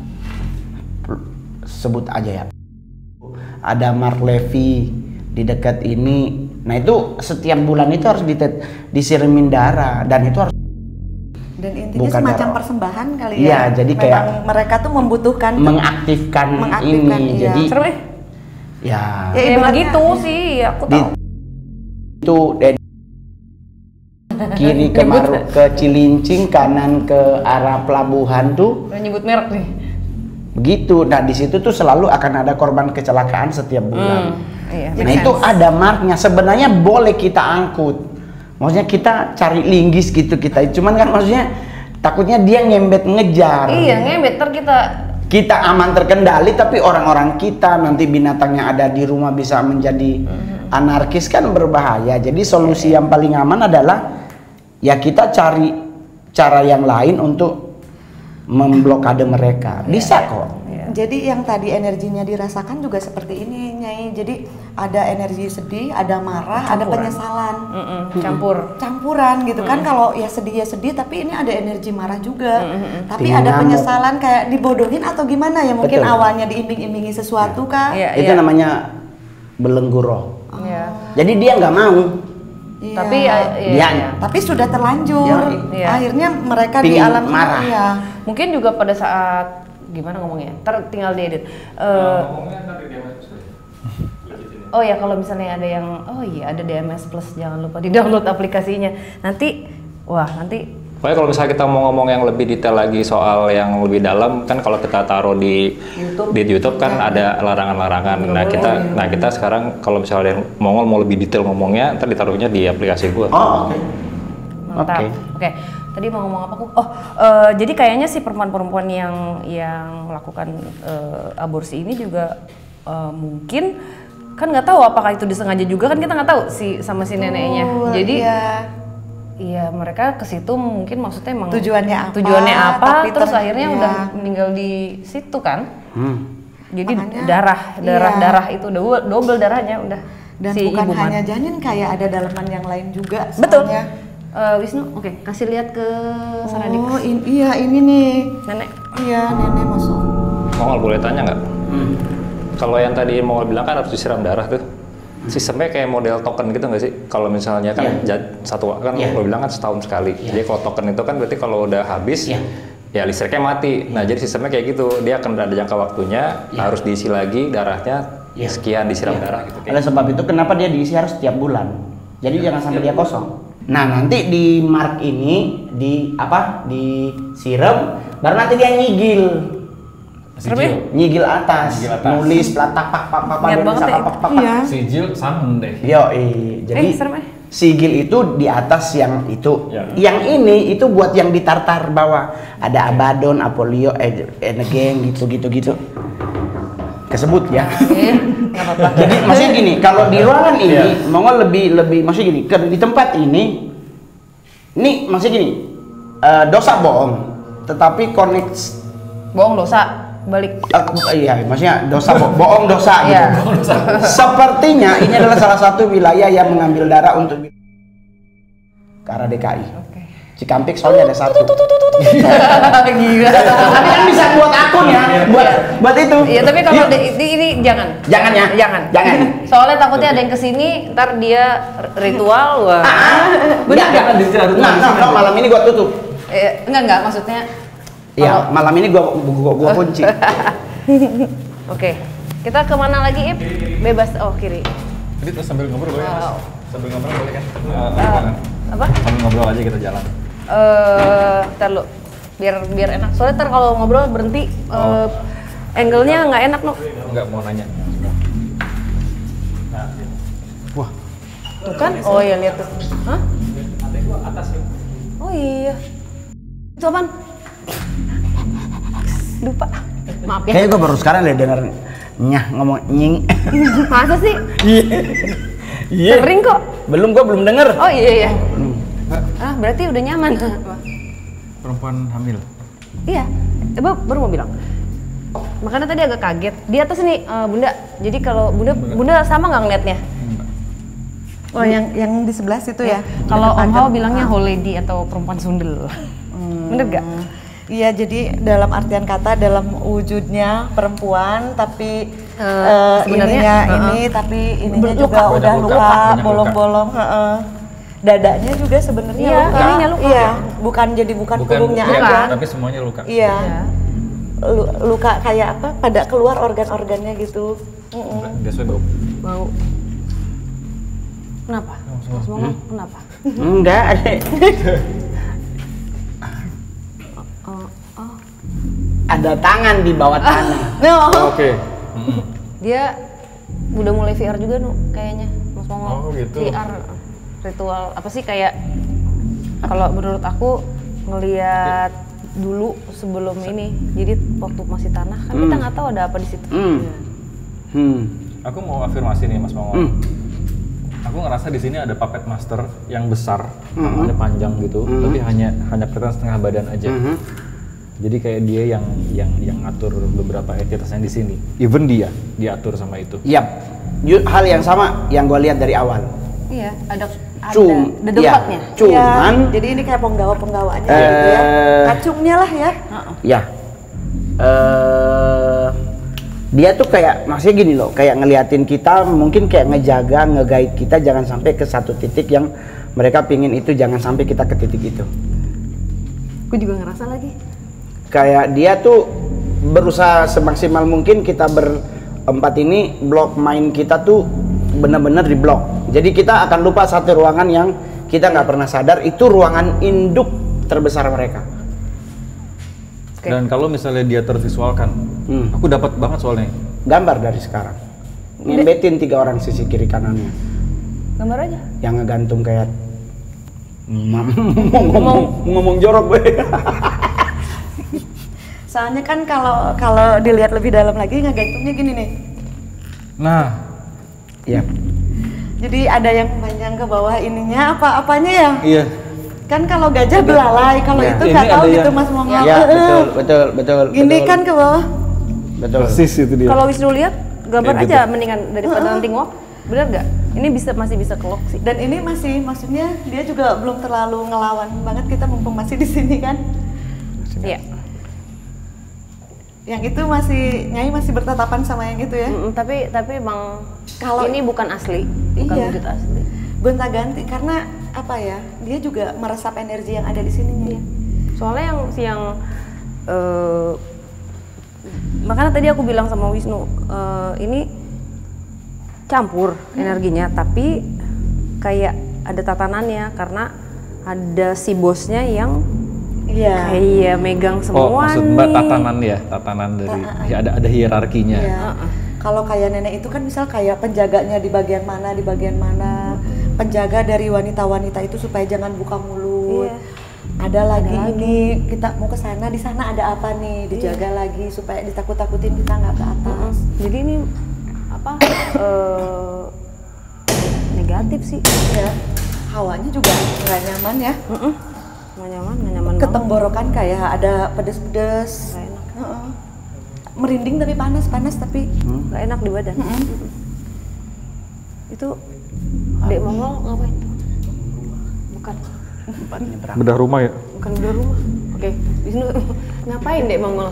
S1: sebut aja ya, ada Mark Levy di dekat ini. Nah itu setiap bulan itu harus disiramin darah dan itu harus.
S5: Dan intinya
S1: bukan
S5: semacam
S1: darah.
S5: Persembahan kali
S1: ya.
S5: ya.
S1: Jadi
S5: memang
S1: kayak
S5: mereka tuh membutuhkan
S1: mengaktifkan,
S5: mengaktifkan
S1: ini.
S5: Iya.
S1: Jadi
S3: seru ya?
S1: Ya.
S3: Ya emang gitu ya. Sih, aku tahu.
S1: Itu dari kiri ke Maru, ke Cilincing, kanan ke arah pelabuhan tuh.
S3: Nyebut merek nih.
S1: Begitu. Nah di situ tuh selalu akan ada korban kecelakaan setiap bulan.
S3: Hmm, iya,
S1: nah itu sense. Ada marknya. Sebenarnya boleh kita angkut. Maksudnya kita cari linggis gitu kita, cuman kan maksudnya takutnya dia ngembet ngejar.
S3: Iya ngembet, ntar kita
S1: kita aman terkendali tapi orang-orang kita nanti binatangnya ada di rumah bisa menjadi mm-hmm. anarkis kan berbahaya. Jadi solusi yang paling aman adalah ya kita cari cara yang lain untuk memblokade mereka. Bisa kok.
S5: Jadi yang tadi energinya dirasakan juga seperti ini Nyai. Jadi ada energi sedih, ada marah, campuran. Ada penyesalan,
S3: Mm-mm. campur,
S5: campuran gitu Mm-mm. kan. Kalau ya sedih ya sedih, tapi ini ada energi marah juga. Mm-mm. Tapi Tinggal ada penyesalan kayak dibodohin atau gimana ya? Mungkin Betul. Awalnya diimbing-imbingi sesuatu kah?
S3: Ya,
S1: itu
S3: ya.
S1: namanya belenggu roh.
S3: Oh. Ya.
S1: Jadi dia nggak mau.
S5: Iya.
S3: Tapi ya, ya,
S1: dia,
S3: ya.
S5: tapi sudah terlanjur.
S3: Ya.
S5: Akhirnya mereka
S1: Pingin
S5: di alam
S1: marah.
S5: Ya.
S3: Mungkin juga pada saat gimana ngomongnya? Ntar tinggal diedit. Uh, oh ya kalau misalnya ada yang oh iya ada D M S Plus jangan lupa di download aplikasinya. Nanti wah nanti.
S4: Pokoknya kalau misalnya kita mau ngomong yang lebih detail lagi soal yang lebih dalam kan kalau kita taruh di YouTube, di YouTube kan ya. Ada larangan-larangan. Nah kita ya. Nah kita sekarang kalau misalnya yang Mongol mau lebih detail ngomongnya, ntar ditaruhnya di aplikasi gua.
S1: Oh oke. Okay.
S3: Mantap. Oke. Okay. Okay. Tadi mau ngomong apa aku? Oh, uh, jadi kayaknya si perempuan-perempuan yang yang melakukan uh, aborsi ini juga uh, mungkin kan nggak tahu apakah itu disengaja juga kan kita nggak tahu si sama si neneknya.
S5: Oh,
S3: jadi
S5: iya.
S3: Iya mereka ke situ mungkin maksudnya emang
S5: tujuannya apa?
S3: Tujuannya apa? Terus
S5: ter,
S3: akhirnya
S5: iya.
S3: udah meninggal di situ kan?
S1: Hmm.
S3: Jadi
S5: Makanya,
S3: darah darah
S5: iya.
S3: darah itu double, double darahnya udah.
S5: Dan
S3: si
S5: bukan
S3: ibu
S5: hanya
S3: man.
S5: janin kayak ada daleman yang lain juga.
S3: Betul.
S5: Soalnya.
S3: Uh, Wisnu, oke, okay. kasih lihat ke Saradix.
S5: Oh, in, iya ini nih.
S3: Nenek.
S5: Iya, nenek masuk.
S4: Mongol boleh tanya nggak?
S1: Hmm.
S4: Kalau yang tadi Mongol bilang kan harus disiram darah tuh. Sistemnya kayak model token gitu nggak sih? Kalau misalnya kan yeah. satu kan yeah. Mongol bilang kan setahun sekali. Yeah. Jadi kalau token itu kan berarti kalau udah habis, yeah. ya listriknya mati. Nah jadi sistemnya kayak gitu, dia akan ada jangka waktunya,
S1: Ya.
S4: harus diisi lagi darahnya
S1: Ya.
S4: sekian disiram
S1: Ya.
S4: darah gitu.
S1: Oleh sebab itu kenapa dia diisi harus setiap bulan. Jadi jangan sampai dia kosong. Nah nanti di mark ini di apa disiram, baru nanti dia nyigil.
S2: Sijil.
S1: Nyigil atas,
S2: Nyigil atas.
S1: nulis pelatak pak pak pak pak
S3: Niat
S1: dia
S3: banget
S1: bisa
S3: ya.
S1: pak pak pak.
S5: Iya.
S2: Sijil sama deh.
S1: Yo, eh, jadi
S3: Eh, serem, eh.
S1: sigil itu di atas yang itu.
S2: Ya.
S1: Yang ini itu buat yang di tartar bawah. Ada Abaddon, Apollio, eh, Enegeng gitu gitu gitu. Kesebut ya.
S3: Eh, nggak apa-apa.
S1: Jadi maksudnya gini, kalau di ruangan ini
S2: Iya.
S1: Mongol lebih lebih maksudnya gini, ke- di tempat ini ini maksudnya gini, eh, dosa bohong, tetapi connect
S3: Bohong dosa, balik.
S1: eh, iya, maksudnya dosa bo- bohong dosa gitu.
S3: Iya.
S1: Sepertinya ini adalah salah satu wilayah yang mengambil darah untuk ke arah D K I.
S3: Oke.
S1: Cikampek soalnya ada satu.
S3: Gila.
S1: Tapi kan bisa buat akun ya, buat buat itu.
S3: Iya, tapi kalau
S1: Yuk.
S3: di, di- ini jangan.
S1: Jangan ya?
S3: Jangan.
S1: Jangan.
S3: Soalnya takutnya ada yang kesini, ntar dia ritual, wah.
S1: Enggak, enggak. Nah, nah, nah, malam ini gua tutup.
S3: Eh, enggak enggak maksudnya.
S1: Iya, malam ini gua gua, gua kunci.
S3: Oke. Kita kemana lagi, Ip? Bebas. Oh, kiri.
S2: Jadi terus sambil ngobrol boleh
S3: Wow.
S2: Mas? Sambil ngobrol boleh kan? Eh,
S3: Eh, apa?
S2: Sambil ngobrol aja kita jalan.
S3: Eh, ntar lu. Biar biar enak. Soalnya ntar kalau ngobrol berhenti eh, angle-nya nggak enak, no.
S2: Enggak mau nanya. Nah,
S1: Wah,
S3: Tuh kan? Oh iya, lihat tuh. Hah? Oh iya. Itu apaan? Lupa. Maaf ya.
S1: kayaknya gua baru sekarang deh denger nyah ngomong nying.
S3: Masa sih?
S1: Iya. Iya.
S3: Sering kok.
S1: Belum, gua belum denger.
S3: Oh iya iya. Ah, berarti udah nyaman.
S2: perempuan hamil.
S3: Iya. Coba baru mau bilang. Makanya tadi agak kaget. Di atas nih, eh, Bunda. Jadi kalau Bunda Bunda sama nggak ngeliatnya?
S5: Oh, yang yang di sebelah situ ya.
S3: Kalau Om
S5: Dekat
S3: Hao
S5: pagar.
S3: bilangnya whole lady atau perempuan sundel. Bener gak?
S5: Iya, jadi dalam artian kata dalam wujudnya perempuan tapi
S3: Eh,
S5: eh,
S3: sebenarnya,
S5: ininya
S3: uh-uh.
S5: ini tapi ininya
S3: Luka.
S5: juga
S2: Banyak
S5: udah
S2: luka,
S5: luka,
S2: banyak luka.
S5: bolong-bolong, heeh. Dadanya juga sebenarnya
S3: Iya,
S5: luka.
S3: ininya luka.
S5: Iya, bukan jadi bukan, pungungnya
S2: iya,
S5: aja.
S2: tapi semuanya luka.
S5: Iya.
S3: Ya.
S5: Lu- luka kayak apa? Pada keluar organ-organnya gitu. Mm-mm.
S2: Dia sudah bau.
S3: Bau. Kenapa? Mas ngomong kenapa?
S1: Enggak.
S3: Oh, oh.
S1: Ada tangan di bawah tanah.
S5: No.
S2: Oke.
S3: Dia udah mulai V R juga nu kayaknya Mas Mongo.
S2: Oh, gitu.
S3: V R ritual apa sih kayak kalau menurut aku ngelihat dulu sebelum ini. Jadi waktu masih tanah kan kita nggak tahu ada apa di situ.
S1: Hmm. Hmm.
S2: Aku mau afirmasi nih Mas Mongo.
S1: Hmm.
S2: Aku ngerasa di sini ada puppet master yang besar,
S1: Mhm.
S2: tangannya panjang gitu,
S1: Mhm.
S2: tapi hanya hanya kelihatan setengah badan aja.
S1: Mhm.
S2: Jadi kayak dia yang yang yang ngatur beberapa entitasnya di sini. Even dia diatur sama itu.
S1: Yap. Ju- Hal yang sama yang gua lihat dari awal.
S3: Iya, ada ada
S1: Cum,
S3: ada
S1: iya.
S3: tempatnya.
S1: Cuman
S5: Ya, jadi ini kayak penggawa-penggawanya
S1: Eh,
S5: gitu ya. Kacungnya lah ya.
S1: ya. Eh dia tuh kayak maksudnya gini loh, kayak ngeliatin kita mungkin kayak ngejaga, nge-guide kita jangan sampai ke satu titik yang mereka pingin itu, jangan sampai kita ke titik itu.
S3: Gue juga ngerasa lagi.
S1: Kayak dia tuh berusaha semaksimal mungkin kita berempat ini blok main kita tuh benar-benar di blok. Jadi kita akan lupa satu ruangan yang kita nggak pernah sadar itu ruangan induk terbesar mereka.
S3: Oke.
S2: Dan kalau misalnya dia tervisualkan,
S1: Hmm.
S2: aku dapat banget soalnya.
S1: Gambar dari sekarang. Ngembetin tiga orang sisi kiri kanannya
S3: Gambar aja.
S1: yang ngegantung kayak Mam- ngomong ngomong jorok gue.
S5: Soalnya kan kalau kalau dilihat lebih dalam lagi ngegantungnya gini nih.
S2: Nah,
S1: Iya.
S5: Jadi ada yang panjang ke bawah ininya apa-apanya ya?
S2: iya.
S5: Kan kalau gajah belalai, kalau
S1: Ya.
S5: itu
S2: Ini
S5: nggak tahu
S2: ada
S5: gitu
S2: yang-
S5: Mas Mongo.
S1: Iya, betul, betul, betul.
S5: Gini
S1: betul.
S5: kan ke bawah.
S1: betul.
S2: Persis itu dia.
S3: Kalau Wisnu lihat gambar
S2: Kayak
S3: aja mendingan daripada nanti ngok. Bener nggak? Ini bisa masih bisa kelok sih.
S5: Dan ini masih, maksudnya dia juga belum terlalu ngelawan banget, kita mumpung masih di sini kan.
S3: Iya.
S5: Yang itu masih, Nyai masih bertatapan sama yang itu ya.
S3: Mm, tapi tapi emang
S5: Kalau-
S3: ini bukan asli, bukan
S5: Iya.
S3: wujud asli.
S5: Gonta-ganti karena apa ya? Dia juga meresap energi yang ada di sini.
S3: Iya. Soalnya yang yang uh, makanya tadi aku bilang sama Wisnu, uh, ini campur energinya, tapi kayak ada tatanannya karena ada si bosnya yang
S5: Iya.
S3: kayak megang semua
S2: Oh, maksud
S3: nih.
S2: Mbak tatanan ya, tatanan dari ya ada ada hierarkinya.
S5: Iya. Kalau kayak nenek itu kan misal kayak penjaganya di bagian mana, di bagian mana, penjaga dari wanita-wanita itu supaya jangan buka mulut.
S3: Iya.
S5: Ada lagi ini kita mau ke sana, di sana ada apa nih, dijaga
S3: Iya.
S5: lagi supaya ditakut-takutin kita nggak ke atas.
S3: Jadi ini apa uh, negatif sih.
S5: Ya, hawanya juga nggak nyaman ya.
S3: Mm-mm. Nggak nyaman, nggak nyaman banget.
S5: Ketenggorokan kayak ada pedes-pedes.
S3: Nggak enak.
S5: Heeh. Merinding tapi panas-panas tapi
S3: Nggak enak di badan. Itu Dek Mongol ngapain? Bukan,
S1: Tempatnya berang.
S2: Bedah rumah ya.
S3: bukan udah rumah. Oke, Wisnu ngapain Dek Mongol?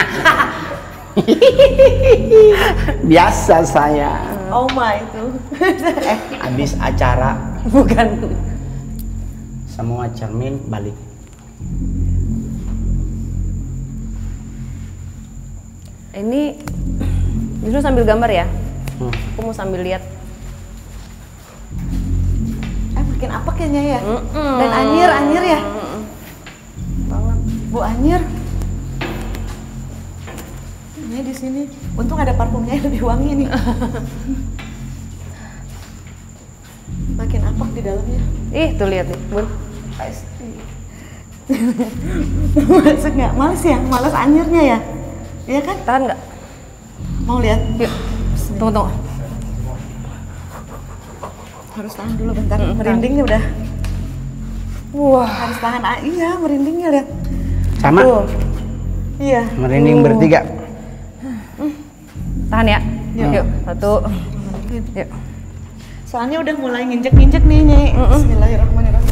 S1: Biasa saya.
S5: Oma itu.
S1: Eh, habis acara
S3: Bukan.
S1: semua cermin balik.
S3: Ini Wisnu sambil gambar ya.
S1: Hmm.
S3: Aku mau sambil lihat.
S5: Eh makin apa kayaknya ya?
S3: Mm-mm.
S5: Dan Anyir, Anyir ya?
S3: Banget.
S5: Bu Anyir. Ini di sini. Untung ada parfumnya yang lebih wangi nih. Makin apak di dalamnya.
S3: Ih, tuh lihat nih, Bun.
S5: Pasti. Males nggak? Males ya? Males Anyirnya ya? Iya kan?
S3: Tahan nggak?
S5: Mau lihat?
S3: Yuk. Tunggu, tunggu.
S5: Harus tahan dulu bentar. Merindingnya udah.
S3: Wah.
S5: Harus tahan. Ah, iya, merindingnya lihat.
S1: Sama.
S5: Tuh. Iya.
S1: Merinding bertiga.
S3: Tahan ya.
S5: Yuk.
S3: Yuk, satu. Yuk.
S5: Soalnya udah mulai nginjek-nginjek nih, Nyai. Bismillahirrahmanirrahim.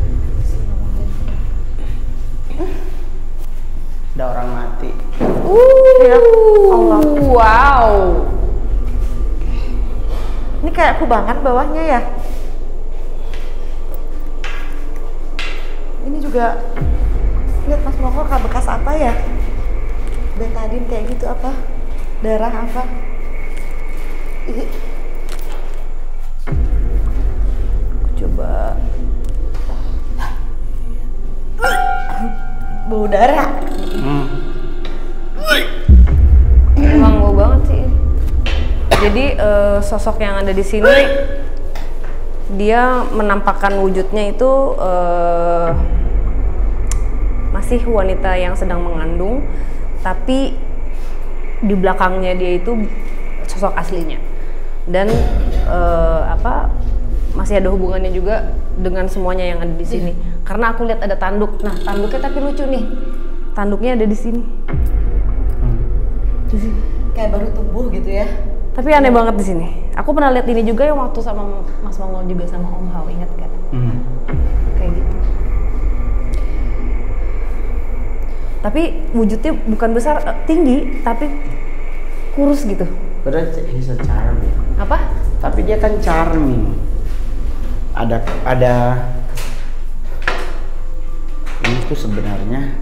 S1: Ada orang mati.
S5: Ya Allah.
S3: Wow.
S5: Ini kayak kubangan bawahnya ya. Ini juga lihat Mas Mongol kah bekas apa ya? Betadine kayak gitu apa? Darah apa? Ih. Aku coba. Bau darah.
S1: Hmm.
S3: Emang bau banget sih. Jadi eh, sosok yang ada di sini dia menampakkan wujudnya itu eh, masih wanita yang sedang mengandung, tapi di belakangnya dia itu sosok aslinya. Dan eh, apa masih ada hubungannya juga dengan semuanya yang ada di sini. Karena aku lihat ada tanduk. Nah, tanduknya tapi lucu nih. Tanduknya ada di sini. Di sini.
S5: Kayak baru tumbuh gitu ya.
S3: Tapi aneh banget di sini. Aku pernah lihat ini juga yang waktu sama Mas Mongol juga sama Om Hao, ingat gak?
S1: Hmm.
S3: Kayak gitu. Tapi wujudnya bukan besar, eh, tinggi, tapi kurus gitu.
S1: Berarti he's a charming.
S3: Apa?
S1: Tapi dia kan charming. Ada ada ini tuh sebenarnya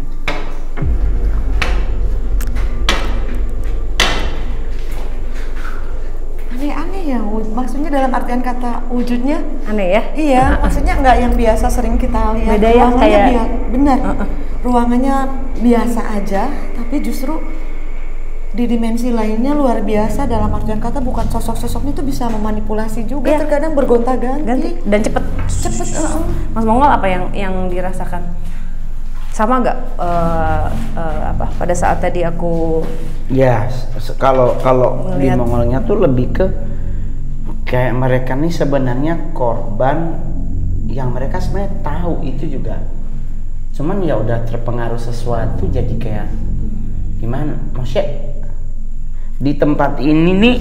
S5: Aneh-aneh ya, wud- maksudnya dalam artian kata wujudnya.
S3: Aneh ya?
S5: Iya, maksudnya nggak yang biasa sering kita lihat.
S3: Beda ya,
S5: Ruangannya
S3: kayak-
S5: bia- benar. Ruangannya biasa aja, tapi justru di dimensi lainnya luar biasa dalam artian kata bukan sosok-sosoknya tuh bisa memanipulasi juga,
S3: Iya.
S5: terkadang bergonta-ganti.
S3: Ganti dan cepet.
S5: Cepet, uh-uh.
S3: Mas Mongol apa yang yang dirasakan? Sama nggak eh, eh, apa pada saat tadi aku
S1: ya se- kalau kalau di
S3: Ngeliat.
S1: Mongolnya tuh lebih ke kayak mereka nih sebenarnya korban yang mereka sebenarnya tahu itu juga, cuman ya udah terpengaruh sesuatu jadi kayak gimana, maksudnya di tempat ini nih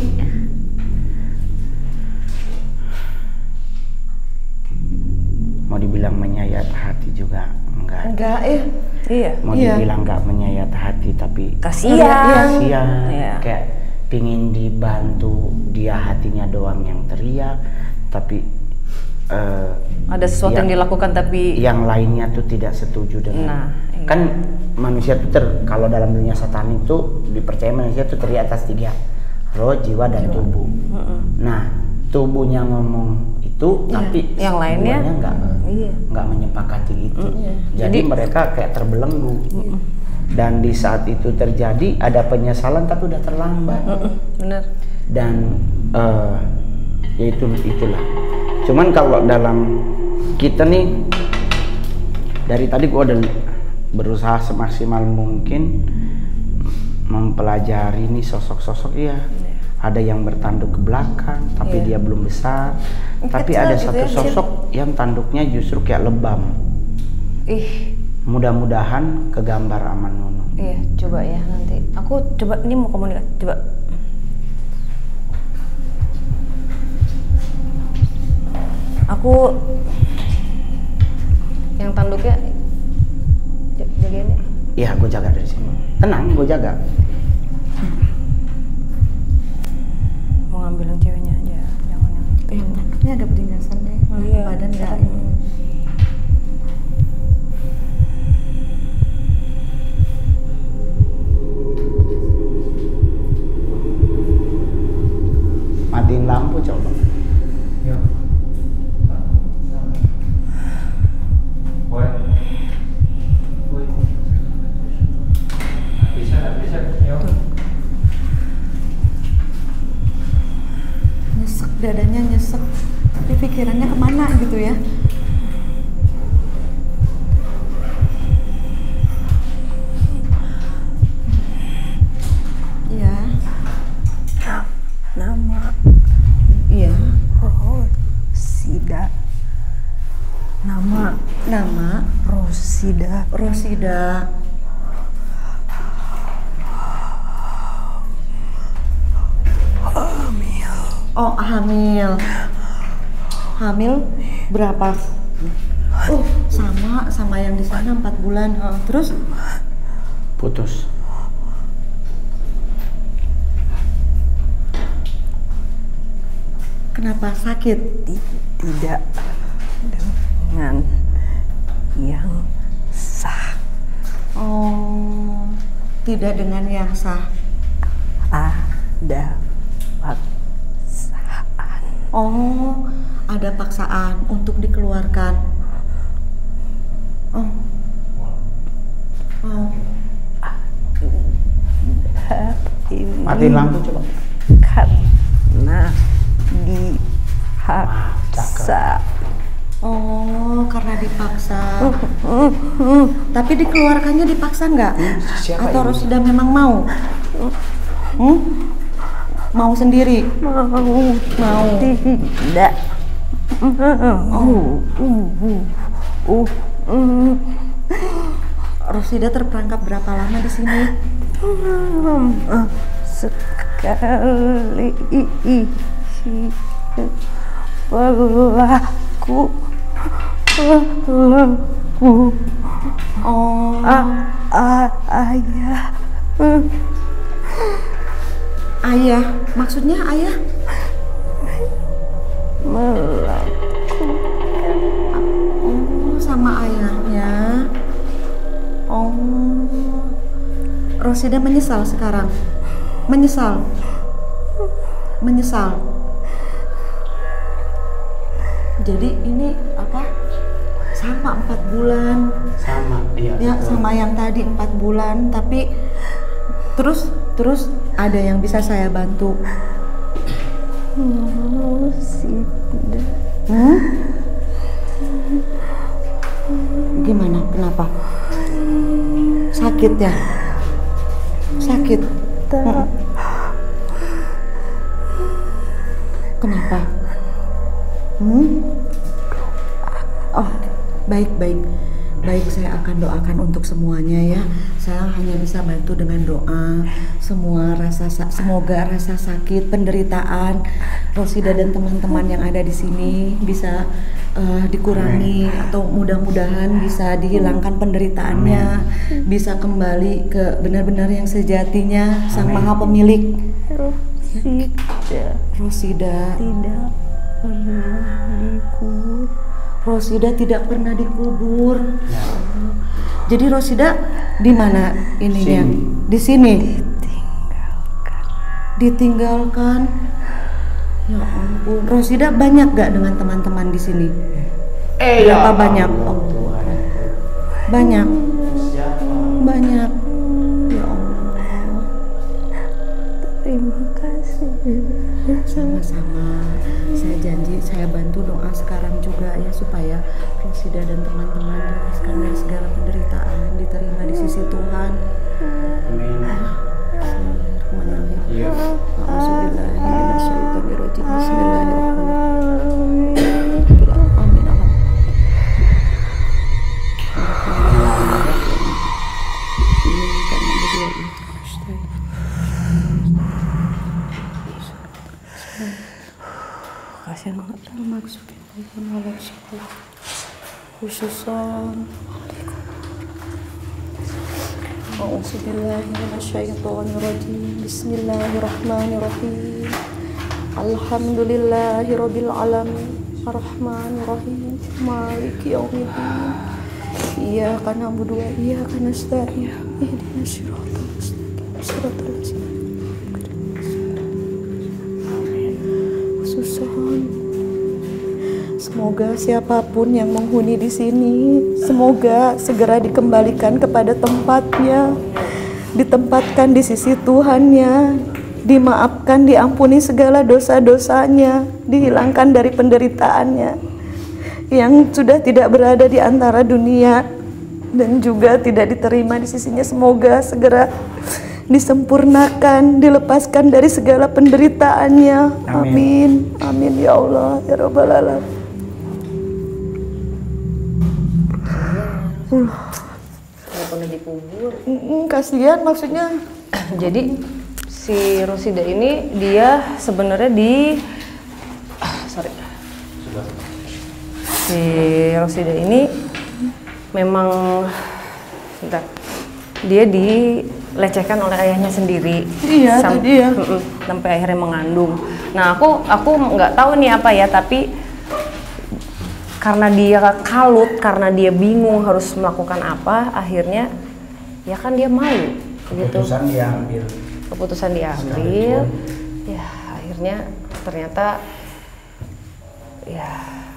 S1: mau dibilang menyayat hati juga enggak,
S5: Enggak, eh.
S3: iya
S1: mau
S5: Iya.
S1: dibilang nggak menyayat hati tapi
S3: kasihan.
S1: kasihan,
S3: Iya.
S1: kayak pingin dibantu, dia hatinya doang yang teriak, tapi uh,
S3: ada sesuatu yang, yang dilakukan tapi
S1: yang lainnya tuh tidak setuju dengan.
S3: Nah, iya.
S1: Kan manusia tuh ter, kalau dalam dunia satanik tuh dipercaya manusia tuh terdiri atas tiga, roh, jiwa, dan tubuh. Mm-mm. Nah, tubuhnya ngomong itu, yeah. tapi
S3: yang lainnya
S1: nggak iya. nggak menyepakati itu. Mm-hmm. Jadi, Jadi mereka kayak terbelenggu. Mm-hmm. Dan di saat itu terjadi ada penyesalan tapi udah terlambat.
S3: Mm-hmm. Benar. Dan
S1: uh, ya itu itulah. Cuman kalau dalam kita nih dari tadi gua udah berusaha semaksimal mungkin mempelajari nih sosok-sosok ya. Ada yang bertanduk ke belakang, tapi yeah. dia belum besar. Kecil, tapi ada gitu satu ya, sosok kecil. Yang tanduknya justru kayak lebam.
S3: Ih.
S1: Mudah-mudahan kegambar Aman Nunung.
S3: Iya, coba ya nanti. Aku coba ini mau komunikasi. Coba. Aku yang tanduknya jagain ya.
S1: Iya, gue jaga dari sini. Tenang, gue jaga.
S3: Ngambil yang ceweknya aja, jangan yang itu.
S5: Yang tanduknya agak berdinasan deh, oh, iya. Badan nggak ini.
S1: Matiin lampu coba.
S2: Ya. Boy. Boy. Bisa, bisa. Yuk.
S5: Nyesek, dadanya nyesek, tapi pikirannya kemana gitu ya. Iya.
S6: Nama
S5: Iya.
S6: Rosida. Nama
S5: Nama
S6: Rosida.
S5: Rosida. Oh, hamil. Hamil berapa? Oh, sama sama yang di sana empat bulan. Oh, terus
S1: putus.
S5: Kenapa sakit?
S6: Tidak dengan yang sah.
S5: Oh, tidak dengan yang sah.
S6: Ada paksaan.
S5: Oh, ada paksaan untuk dikeluarkan. Oh. Oh.
S6: Ini
S1: matiin lampu coba.
S6: Karena dipaksa.
S5: Oh, karena dipaksa. Tapi dikeluarkannya dipaksa nggak?
S1: Siapa
S5: Atau
S1: ini?
S5: Rosida memang mau? Hmm? Mau sendiri?
S6: Mau.
S5: Mau.
S6: Tidak.
S5: Oh.
S6: Uh, uh, uh.
S5: Rosida terperangkap berapa lama di sini?
S6: Sekali pelaku pelaku
S5: Oh.
S6: A a ayah
S5: Ayah, maksudnya ayah?
S6: melakukan.
S5: Oh, sama ayahnya. Oh, Rosida menyesal sekarang. Menyesal. Menyesal. Jadi ini apa? Sama empat bulan.
S1: Sama, iya.
S5: Ya,
S1: betul.
S5: sama yang tadi empat bulan. Tapi terus terus ada yang bisa saya bantu.
S6: Rosida.
S5: Hmm? Gimana? Kenapa? Sakit ya? Sakit. Hmm. Kenapa? Hmm? Oh, baik baik. Baik, saya akan doakan untuk semuanya ya. Saya hanya bisa bantu dengan doa. Semua rasa semoga rasa sakit, penderitaan Rosida dan teman-teman yang ada di sini bisa uh, dikurangi atau mudah-mudahan bisa dihilangkan penderitaannya, bisa kembali ke benar-benar yang sejatinya Sang Maha Pemilik.
S6: Rosida.
S5: Rosida
S6: Tidak pernah dikurangi.
S5: Rosida tidak pernah dikubur. Ya. Jadi Rosida di mana ininya? Sini. Di sini. Ditinggalkan. Ditinggalkan. Ya ampun. Rosida banyak gak dengan teman-teman di sini? Eh, berapa ya banyak? Oh, banyak. Banyak. Ya Allah.
S6: Terima kasih.
S5: Sama-sama. Saya janji saya bantu doa sekarang juga ya supaya Rosida dan teman-teman dilepaskan dari segala penderitaan, diterima di sisi Tuhan. Amin. Bismillahirrahmanirrahim. A'udzubillahi Bismillahirrahmanirrahim. Amin. Kasihan banget maksudnya khususan A'udzubillahiminasyaitonirrajim. Bismillahirrahmanirrahim. Alhamdulillahirabbil alamin. Arrahmanirrahim. Maliki yaumiddin. Iyyaka na'budu wa iyyaka nasta'in. Ihdinas siratal mustaqim. Siratal ladzina semoga siapapun yang menghuni di sini, semoga segera dikembalikan kepada tempatnya, ditempatkan di sisi Tuhannya, dimaafkan, diampuni segala dosa-dosanya, dihilangkan dari penderitaannya yang sudah tidak berada di antara dunia dan juga tidak diterima di sisinya. Semoga segera disempurnakan, dilepaskan dari segala penderitaannya. Amin. Amin ya Allah ya Rabbal alamin.
S3: Kenapa nggak dikubur?
S5: Mm, kasihan maksudnya.
S3: Jadi si Rosida ini dia sebenarnya di ah, sorry si Rosida ini memang bentar, dia dilecehkan oleh ayahnya sendiri.
S5: Iya,
S3: Sam
S5: tadi ya.
S3: Mm -mm, sampai akhirnya mengandung. Nah aku aku nggak tahu nih apa ya, tapi karena dia kalut, karena dia bingung harus melakukan apa, akhirnya ya kan dia malu gitu.
S1: Keputusan diambil.
S3: Keputusan diambil. Ya akhirnya ternyata ya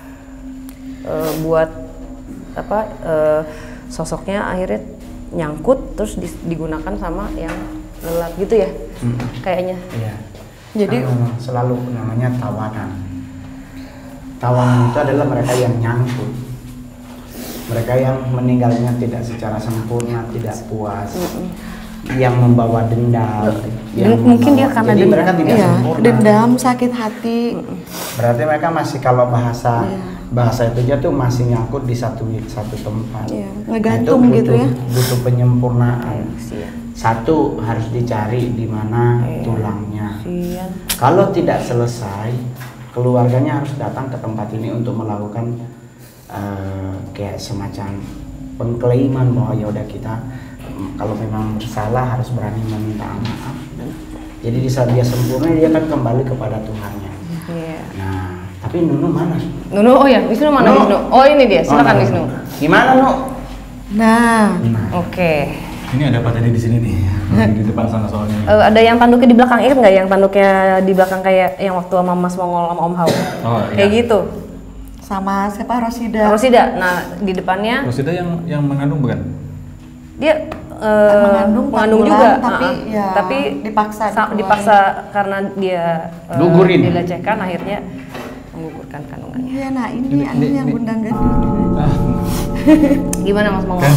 S3: e, buat apa e, sosoknya akhirnya nyangkut terus digunakan sama yang gelap gitu ya. Hmm. Kayaknya.
S1: Iya.
S5: Jadi
S1: um, selalu namanya tawanan. Tawanan itu adalah mereka yang nyangkut, mereka yang meninggalnya tidak secara sempurna, tidak puas, mm-mm. yang membawa dendam. Yang
S3: mungkin
S1: membawa,
S3: dia karena
S1: jadi
S3: dendam,
S1: mereka tidak
S5: iya,
S1: sempurna.
S5: Dendam, sakit hati.
S1: Mm-mm. Berarti mereka masih kalau bahasa iya. bahasa itu aja tuh masih nyangkut di satu satu tempat.
S5: Iya, ngegantung nah, gitu ya.
S1: Butuh penyempurnaan. Iya. Satu harus dicari di mana iya. tulangnya. Iya. Kalau tidak selesai, keluarganya harus datang ke tempat ini untuk melakukan uh, kayak semacam pengklaiman bahwa ya udah kita um, kalau memang bersalah harus berani meminta maaf. Jadi di saat dia sempurna dia akan kembali kepada Tuhannya. Yeah. Nah, tapi Nunu mana?
S3: Nunu, oh ya, Wisnu mana Nunu? Wisnu? Oh ini dia, silakan oh, Wisnu.
S1: Gimana Nu?
S5: Nah,
S1: nah.
S3: Oke. Okay.
S2: Ini ada apa tadi di sini nih? Di depan sana soalnya.
S3: Uh, ada yang tanduknya di belakang, ingat nggak yang tanduknya di belakang kayak yang waktu sama Mas Mongol sama Om Hao? Oh, kayak iya. gitu.
S5: Sama siapa? Rosida.
S3: Rosida. Nah di depannya.
S2: Rosida yang yang mengandung bukan?
S3: Dia uh,
S5: mengandung,
S3: mengandung
S5: bulan,
S3: juga,
S5: tapi
S3: uh,
S5: ya
S3: tapi
S5: dipaksa.
S3: Dipaksa karena dia uh, dilecehkan, akhirnya menggugurkan kandungannya.
S5: Iya, nah ini, ini, ini, ini yang gundang ganding.
S2: Ah.
S3: Gimana Mas Mongol?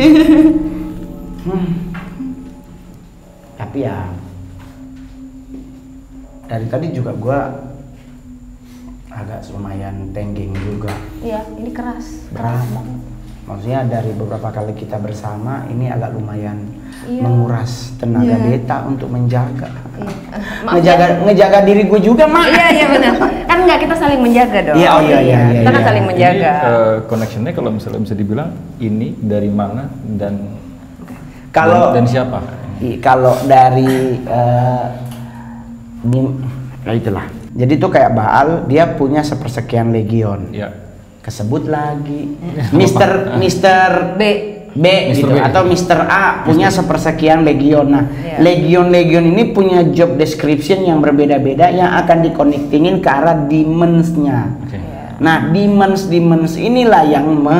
S1: Hmm. Tapi ya dari tadi juga gue agak lumayan tengging juga.
S3: Iya, ini keras.
S1: Berat. Maksudnya dari beberapa kali kita bersama ini agak lumayan iya. menguras tenaga iya. Deta untuk menjaga. Iya. Uh, ngejaga ya. ngejaga diri gue juga, Mak.
S3: Iya, iya benar. Kan enggak, kita saling menjaga dong.
S1: Iya, oh iya iya. iya
S3: kita kan
S1: iya.
S3: saling menjaga.
S2: Ini uh, connectionnya kalau misalnya bisa dibilang ini dari mana dan
S1: kalau
S2: dan, dan siapa?
S1: Kalau dari uh, ini, ya itulah. Jadi tuh kayak Baal dia punya sepersekian legion.
S2: Ya.
S1: kesebut lagi. Mister Mister
S3: B.
S1: B gitu
S2: B.
S1: atau Mister A punya sepersekian legion. Nah,
S3: Iya.
S1: legion-legion ini punya job description yang berbeda-beda yang akan diconnectingin ke arah demons-nya.
S2: Oke.
S1: Nah, demons-demons inilah yang me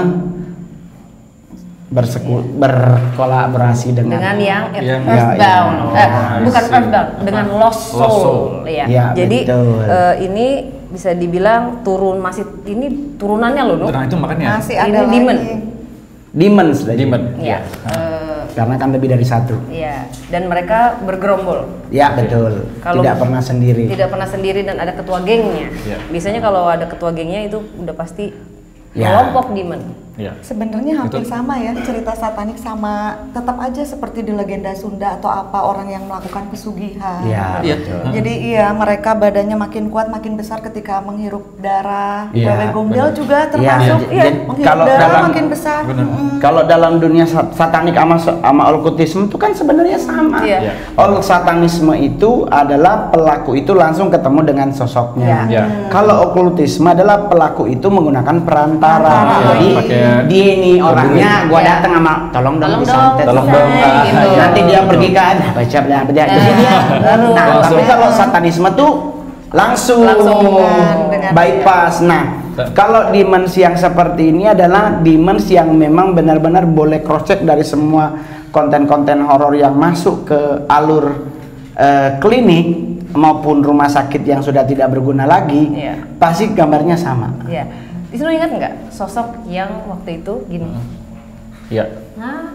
S1: berseku, berkolaborasi dengan,
S3: Dengan yang,
S2: Yang-
S3: Earthbound,
S1: Ya, ya.
S3: Eh,
S2: Oh,
S3: bukan
S2: I see.
S3: Earthbound, dengan Lost Soul,
S2: Lost Soul.
S3: Iya.
S1: Ya,
S3: Jadi
S1: betul.
S3: eh, ini bisa dibilang turun masih ini turunannya loh, Nuk.
S2: Nah itu makanya.
S5: Masih
S3: Ini
S5: ada
S3: demon.
S5: lagi.
S1: demons lagi.
S2: Demon.
S3: Iya. Eh,
S1: Karena kan lebih dari satu.
S3: Iya. Dan mereka bergerombol.
S1: Ya, betul.
S3: Kalau
S1: Tidak pernah sendiri.
S3: Tidak pernah sendiri dan ada ketua gengnya.
S2: Iya.
S3: Biasanya kalau ada ketua gengnya itu udah pasti
S1: Ya.
S3: kelompok demon.
S2: Iya.
S5: Sebenarnya hampir
S2: Itu-
S5: sama ya, cerita satanik sama tetap aja seperti di legenda Sunda atau apa, orang yang melakukan pesugihan.
S1: Ya,
S2: Iya.
S1: betul.
S5: Jadi iya, mereka badannya makin kuat, makin besar ketika menghirup darah.
S1: Iya,
S5: Wewe Gombel
S2: benar.
S5: juga
S1: Iya,
S5: termasuk
S1: j-
S5: iya,
S1: j-
S5: menghirup
S1: kalau
S5: darah
S1: dalam-
S5: makin besar.
S2: Benar.
S5: Mm-mm.
S1: Kalau dalam dunia sat- satanik sama sama okultisme itu kan sebenarnya sama.
S3: Iya.
S2: Iya.
S1: Ol satanisme itu adalah pelaku itu langsung ketemu dengan sosoknya.
S2: Iya.
S1: Kalau okultisme adalah pelaku itu menggunakan perantara.
S5: Perantara.
S1: Jadi
S2: Pakai-
S1: dia ini orangnya, gua
S3: Iya.
S1: datang sama tolong dong
S3: Tolong
S1: disantet.
S3: dong,
S2: Tolong dong.
S3: Nah, gitu.
S1: Nanti dia pergi ke ada baca bla bla. Jadi dia.
S3: baru.
S1: Nah,
S2: Langsung.
S1: tapi kalau satanisme tuh langsung,
S3: Langsung
S5: dengan- dengan-
S1: bypass. Nah, kalau demons yang seperti ini adalah demons yang memang benar-benar boleh cross check dari semua konten-konten horor yang masuk ke alur eh, klinik maupun rumah sakit yang sudah tidak berguna lagi,
S3: Iya.
S1: pasti gambarnya sama.
S3: Iya. Di sini ingat nggak sosok yang waktu itu gini?
S2: Iya.
S3: Nah,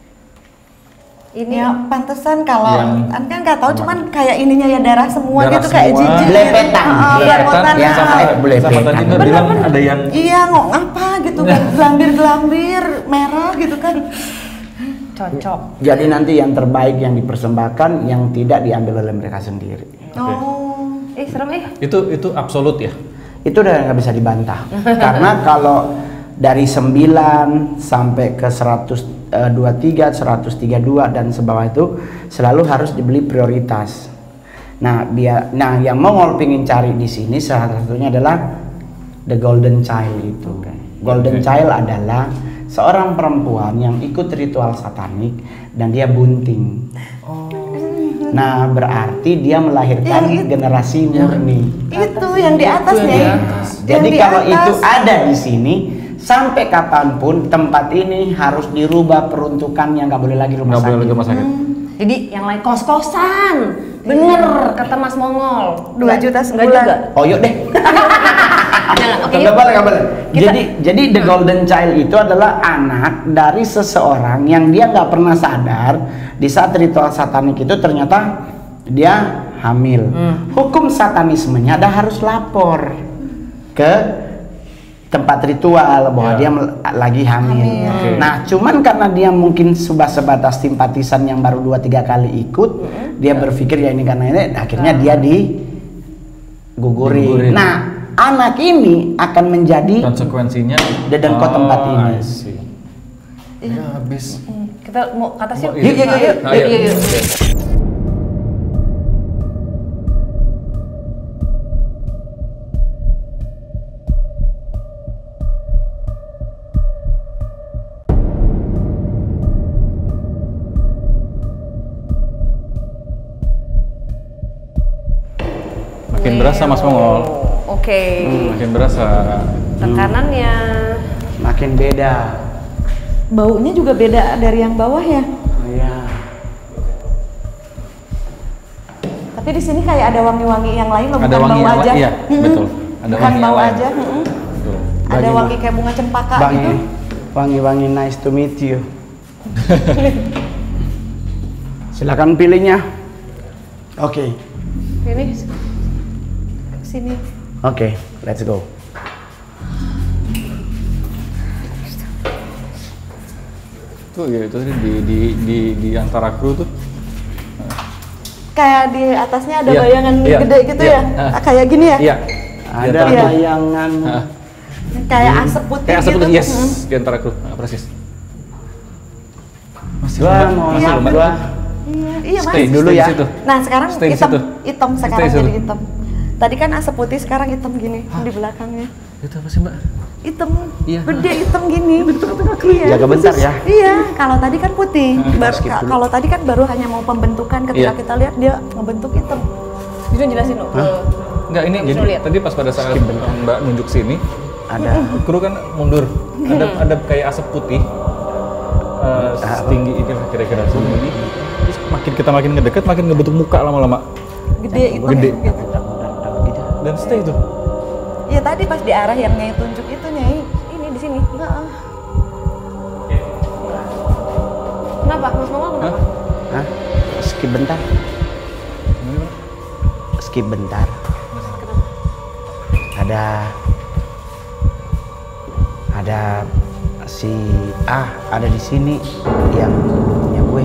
S3: ini
S5: Ya pantesan kalau
S2: Yang-
S5: kan kan nggak tahu, cuman kayak ininya ya darah semua
S2: Darah
S5: gitu, kayak
S2: semua.
S5: jijik.
S1: Belepetan.
S5: Gitu. Ah,
S1: Iya.
S5: belepetan.
S1: Ya,
S5: ah.
S1: sama- eh, boleh
S2: Sama
S1: petan.
S2: tadi nggak
S5: Bener,
S2: bilang
S5: bener.
S2: ada yang
S5: Iya, ngok apa gitu kan, gelambir-gelambir merah gitu kan.
S3: cocok.
S1: Jadi nanti yang terbaik yang dipersembahkan, yang tidak diambil oleh mereka sendiri.
S5: Oh.
S3: Eh serem eh.
S2: itu itu absolut ya.
S1: Itu udah nggak bisa dibantah. Karena kalau dari sembilan sampai ke seratus dua puluh tiga, seratus tiga puluh dua dan sebawah itu selalu harus dibeli prioritas. Nah, biar nah yang Mongol pingin cari di sini salah satunya adalah the golden child itu. Golden child adalah seorang perempuan yang ikut ritual satanik dan dia bunting. Nah, berarti dia melahirkan
S5: Yang itu.
S1: generasi murni.
S5: Itu yang di atasnya.
S2: Yang di
S5: ya.
S2: atas.
S5: Yang
S1: Jadi
S5: di
S1: kalau
S5: atas.
S1: itu ada di sini, sampai kapanpun tempat ini harus dirubah peruntukannya, nggak boleh lagi rumah
S2: Nggak boleh
S1: sakit.
S2: lagi rumah sakit.
S3: Jadi yang lain kos-kosan. Bener kata Mas Mongol.
S5: Dua
S3: Nggak-
S5: juta
S3: nggak
S5: sebulan.
S3: juga.
S1: Oh yuk deh.
S3: Jangan. Oke.
S1: Nggak
S3: yuk.
S1: boleh, nggak boleh.
S3: Kita-
S1: Jadi, jadi the golden child itu adalah anak dari seseorang yang dia nggak pernah sadar di saat ritual satanik itu ternyata dia hamil. Hukum satanismenya ada harus lapor ke tempat ritual bahwa
S2: Ya.
S1: dia mel- lagi hamil.
S5: Hamil.
S2: Oke.
S1: Nah, cuman karena dia mungkin sudah sebatas simpatisan yang baru dua tiga kali ikut, dia berpikir ya ini karena ini, akhirnya dia diguguri.
S2: Digugurin.
S1: Nah, anak ini akan menjadi
S2: Konsekuensinya
S1: dedengkot tempat ini.
S2: I see. Ya habis.
S3: Hmm, Kita mau ke atas yuk.
S2: Mau-
S1: Yuk, yuk, yuk, yuk.
S2: Nah,
S3: Yuk,
S2: iya.
S3: yuk, yuk.
S2: Makin berasa Mas Mongol.
S3: Oke.
S2: Makin berasa.
S3: Tekanannya.
S1: Makin beda.
S5: Baunya juga beda dari yang bawah ya.
S1: Oh iya.
S5: Tapi di sini kayak ada wangi-wangi yang lain loh,
S2: Ada
S5: bukan
S2: wangi
S5: bau
S2: yang
S5: aja.
S2: lain, iya,
S5: Mm-mm.
S2: betul. Ada
S5: bukan
S2: wangi yang
S5: bau
S2: lain.
S5: aja. mm-mm.
S2: Betul.
S5: Ada
S1: Wangi-
S5: wangi kayak bunga cempaka
S1: Wangi,
S5: gitu.
S1: wangi-wangi nice to meet you. Silakan pilihnya. Oke.
S3: Ini
S5: Sini.
S1: Oke, let's go.
S2: Tuh ya itu tadi di di di di antara kru tuh.
S5: Kayak di atasnya ada
S2: Iya,
S5: bayangan
S2: iya,
S5: gede gitu
S2: iya.
S5: ya.
S2: Ah.
S5: Kayak gini ya.
S2: Iya.
S1: Ada
S2: Di antara kru.
S1: bayangan.
S2: Ah,
S5: Kayak asap putih
S2: Kayak asap
S5: gitu.
S2: putih, yes,
S5: Mm.
S2: di antara kru. Ah, persis. Masih
S1: Gua
S2: lembat,
S1: mau
S2: masih
S5: Iya,
S2: lembat.
S1: gua
S5: Iya, iya Mas.
S2: Stay
S1: dulu
S2: stay
S1: ya.
S2: di situ.
S5: Nah, sekarang
S2: Stay di
S5: hitam,
S2: situ.
S5: hitam
S2: Stay
S5: sekarang
S2: di situ.
S5: jadi hitam. Tadi kan asap putih, sekarang hitam gini di belakangnya.
S2: Itu apa sih mbak?
S5: Hitam,
S2: Iya.
S5: gede hitam gini. Iya.
S1: Jaga bentar ya.
S5: Iya, kalau tadi kan putih. Bar-
S1: skip
S5: ka-
S1: dulu.
S5: kalau tadi kan baru hanya mau pembentukan, ketika
S2: Iya.
S5: kita lihat dia ngebentuk hitam.
S3: Bisa jelasin dong.
S2: Enggak, ini
S3: Bisa
S2: jadi
S3: lihat.
S2: tadi pas pada saat mbak nunjuk sini,
S1: Ada.
S2: kru kan mundur. Ada ada kayak asap putih. Uh, setinggi ini lah kira-kira segini. Terus makin kita makin ngedekat, makin ngebentuk muka lama-lama.
S5: Gede hitam
S2: Gede.
S5: gitu.
S2: Dan stay itu.
S5: Iya tadi pas di arah yang Nyai tunjuk itu Nyai.
S3: Ini di sini.
S5: Enggak. ah.
S3: Kenapa? Mas Mongol kenapa?
S1: Hah? Skip bentar. Skip bentar. Ada ada si A ada di sini yang punya gue.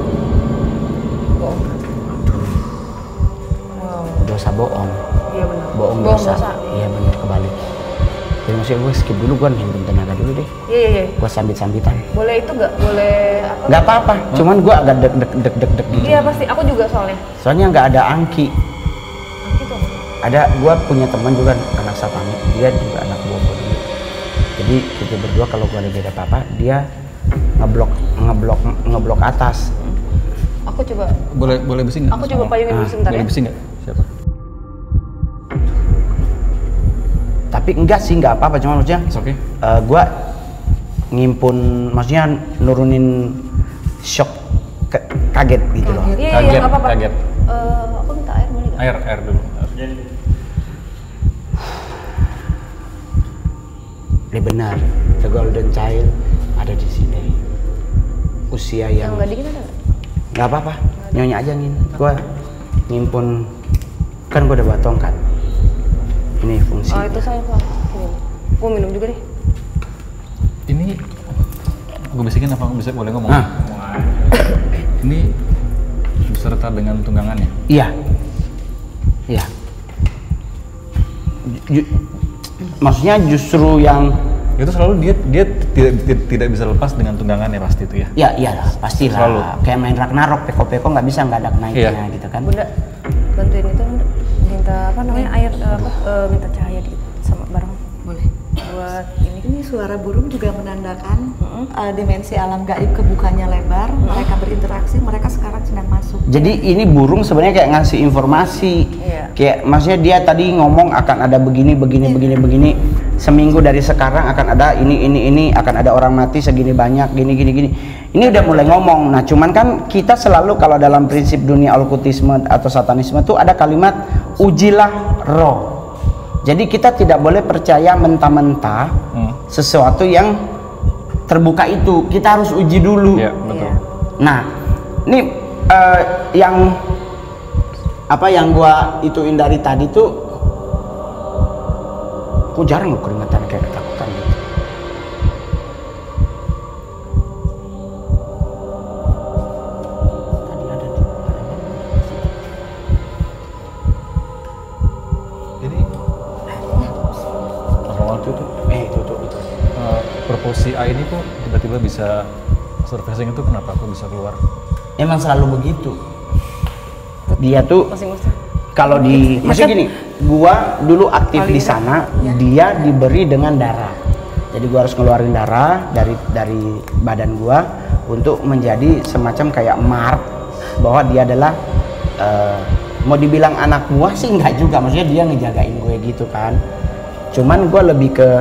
S3: Wow.
S1: Dosa bohong.
S3: Iya benar.
S1: Bohong
S3: Bohong
S1: dosa.
S3: dosa.
S1: Iya benar kebalik. Jadi maksudnya gue skip dulu, gue nyimpen tenaga dulu deh.
S3: Iya iya iya.
S1: Gue sambit-sambitan.
S3: Boleh itu nggak? Boleh apa?
S1: Nggak apa-apa, cuman gue agak deg deg deg deg deg gitu.
S3: Iya pasti. Aku juga soalnya.
S1: Soalnya nggak ada angki.
S3: Gitu.
S1: Ada, gue punya teman juga anak satpam, dia juga anak buah gue dulu. Jadi kita berdua kalau gue lagi ada apa-apa, dia ngeblok ngeblok ngeblok atas.
S3: Aku coba.
S2: Boleh boleh besi nggak?
S3: Aku coba payungin dulu
S1: Ah,
S3: sebentar ya.
S2: Boleh besi nggak? Siapa?
S1: Tapi enggak sih, nggak apa-apa, cuma maksudnya
S2: It's okay.
S1: eh, gue ngimpun, maksudnya nurunin shock ke- kaget gitu loh.
S3: Iya iya
S2: Kaget,
S3: nggak apa-apa.
S2: kaget.
S3: Eh, aku minta air boleh nggak?
S2: Air air dulu.
S1: Ini benar, the golden child ada di sini. Usia
S3: Yang
S1: yang
S3: nggak dingin ada nggak?
S1: nggak apa-apa, nyonya aja ngin. Gue ngimpun, kan gue udah bawa tongkat. Ini fungsi.
S3: Oh itu saya pak. Gue minum juga deh.
S2: Ini gue bisikin apa bisa boleh ngomong?
S1: Ah.
S2: Ini beserta dengan tunggangannya.
S1: Iya, iya. Ju- maksudnya justru yang
S2: Itu selalu dia dia tidak tidak, tidak bisa lepas dengan tunggangannya pasti itu ya.
S1: ya iyalah pastilah.
S2: Selalu.
S1: Kayak main Ragnarok, peko-peko nggak bisa nggak ada naiknya
S2: Iya.
S1: gitu kan.
S3: Bunda bantuin itu Bunda. Minta apa namanya air eh, apa eh, minta cahaya dikit sama bareng
S5: Boleh.
S3: buat ini.
S5: Ini suara burung juga menandakan uh, dimensi alam gaib kebukanya lebar. Mereka berinteraksi, mereka sekarang sedang masuk.
S1: Jadi ini burung sebenarnya kayak ngasih informasi.
S3: Iya.
S1: Kayak maksudnya dia tadi ngomong akan ada begini begini begini begini. Seminggu dari sekarang akan ada ini ini ini, akan ada orang mati segini banyak, gini gini gini. Ini udah mulai ngomong. Nah, cuman kan kita selalu kalau dalam prinsip dunia okkultisme atau satanisme tuh ada kalimat ujilah roh. Jadi kita tidak boleh percaya mentah-mentah
S2: Hmm.
S1: sesuatu yang terbuka itu. Kita harus uji dulu.
S2: Iya, betul.
S1: Nah, ini eh, yang apa yang gua ituin dari tadi tuh, aku jarang loh keringetan kayak ketakutan gitu. Tadi ada di
S2: Jadi awal itu tuh
S1: eh itu tuh itu.
S2: uh, proposi A ini kok tiba-tiba bisa surfacing itu kenapa kok bisa keluar?
S1: Emang selalu begitu. Dia tuh
S3: Masing-masing.
S1: kalau di maksudnya gini, gua dulu aktif di sana, dia diberi dengan darah. Jadi gua harus ngeluarin darah dari dari badan gua untuk menjadi semacam kayak mark bahwa dia adalah eh, mau dibilang anak buah sih enggak juga, maksudnya dia ngejagain gue gitu kan. Cuman gua lebih ke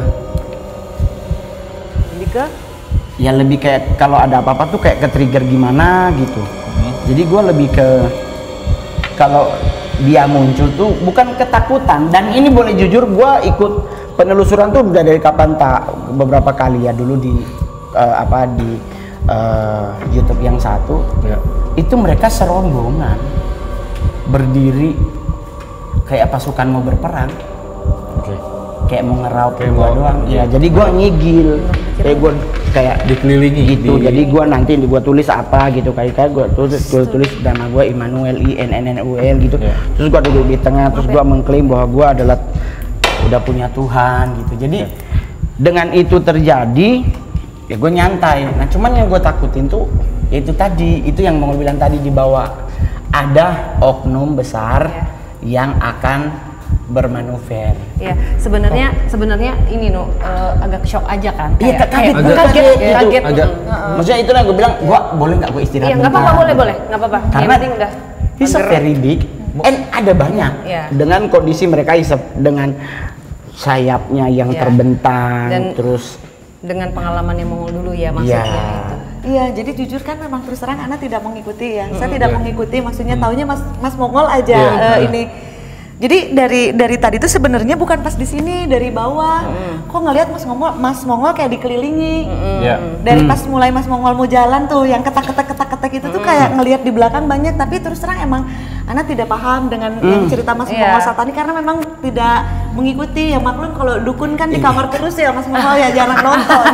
S3: Lebih ke
S1: ya lebih kayak kalau ada apa-apa tuh kayak ke trigger gimana gitu. Jadi gue lebih ke kalau dia muncul tuh bukan ketakutan, dan ini boleh jujur gue ikut penelusuran tuh udah dari kapan tak beberapa kali ya dulu di eh, apa di eh, YouTube yang satu
S2: Ya.
S1: itu mereka serombongan berdiri kayak pasukan mau berperang.
S2: Oke.
S1: Kayak mau ngeraup
S2: Kayak
S1: gua
S2: mau-
S1: doang
S2: iya.
S1: ya, jadi gua ngigil kayak gua kayak
S2: Dikelilingi
S1: gitu,
S2: di-
S1: jadi gua nanti gua tulis apa gitu, kayak kayak gua tulis gua tulis nama gua Immanuel I N N N U L gitu,
S2: Iya.
S1: terus gua duduk di tengah, terus gua mengklaim bahwa gua adalah udah punya Tuhan gitu. Jadi
S2: Iya.
S1: dengan itu terjadi ya gua nyantai. Nah cuman yang gua takutin tuh ya itu tadi, itu yang mau bilang tadi di bawah, ada oknum besar yang akan bermanuver.
S3: Iya, sebenarnya sebenarnya ini no uh, agak shock aja kan.
S1: Iya,
S3: Kayak-
S1: kaget,
S3: kayak-
S1: gua
S3: kaget,
S1: kaget gitu.
S3: kaget.
S2: Agak-
S3: Mm-mm.
S1: Maksudnya itu yang gue bilang, gua boleh nggak gue istirahat?
S3: Iya, nggak apa-apa,
S1: bentar?
S3: boleh boleh, nggak apa-apa. Yang
S1: Karena
S3: penting udah
S1: he's a
S3: mager.
S1: very big, and ada banyak
S3: Iya.
S1: dengan kondisi mereka isep dengan sayapnya yang
S3: Iya.
S1: terbentang,
S3: Dan-
S1: terus
S3: dengan pengalaman yang Mongol dulu ya maksudnya
S1: Iya.
S3: itu.
S5: Iya, jadi jujur kan memang terus terang Ana tidak mengikuti ya. Saya tidak mengikuti, maksudnya taunya Mas Mas Mongol aja
S2: Iya.
S5: eh, ini. Jadi dari dari tadi itu sebenarnya bukan pas di sini, dari bawah. Kok ngelihat Mas Mongol Mas Mongol kayak dikelilingi.
S2: Iya.
S5: Dari pas mulai Mas Mongol mau jalan tuh yang ketak-ketak ketak-ketak itu tuh kayak ngelihat di belakang banyak, tapi terus terang emang Ana tidak paham dengan yang cerita Mas
S3: Iya.
S5: Mongol saat ini karena memang tidak mengikuti. Ya maklum kalau dukun kan di kamar terus ya Mas Mongol ya jarang nonton.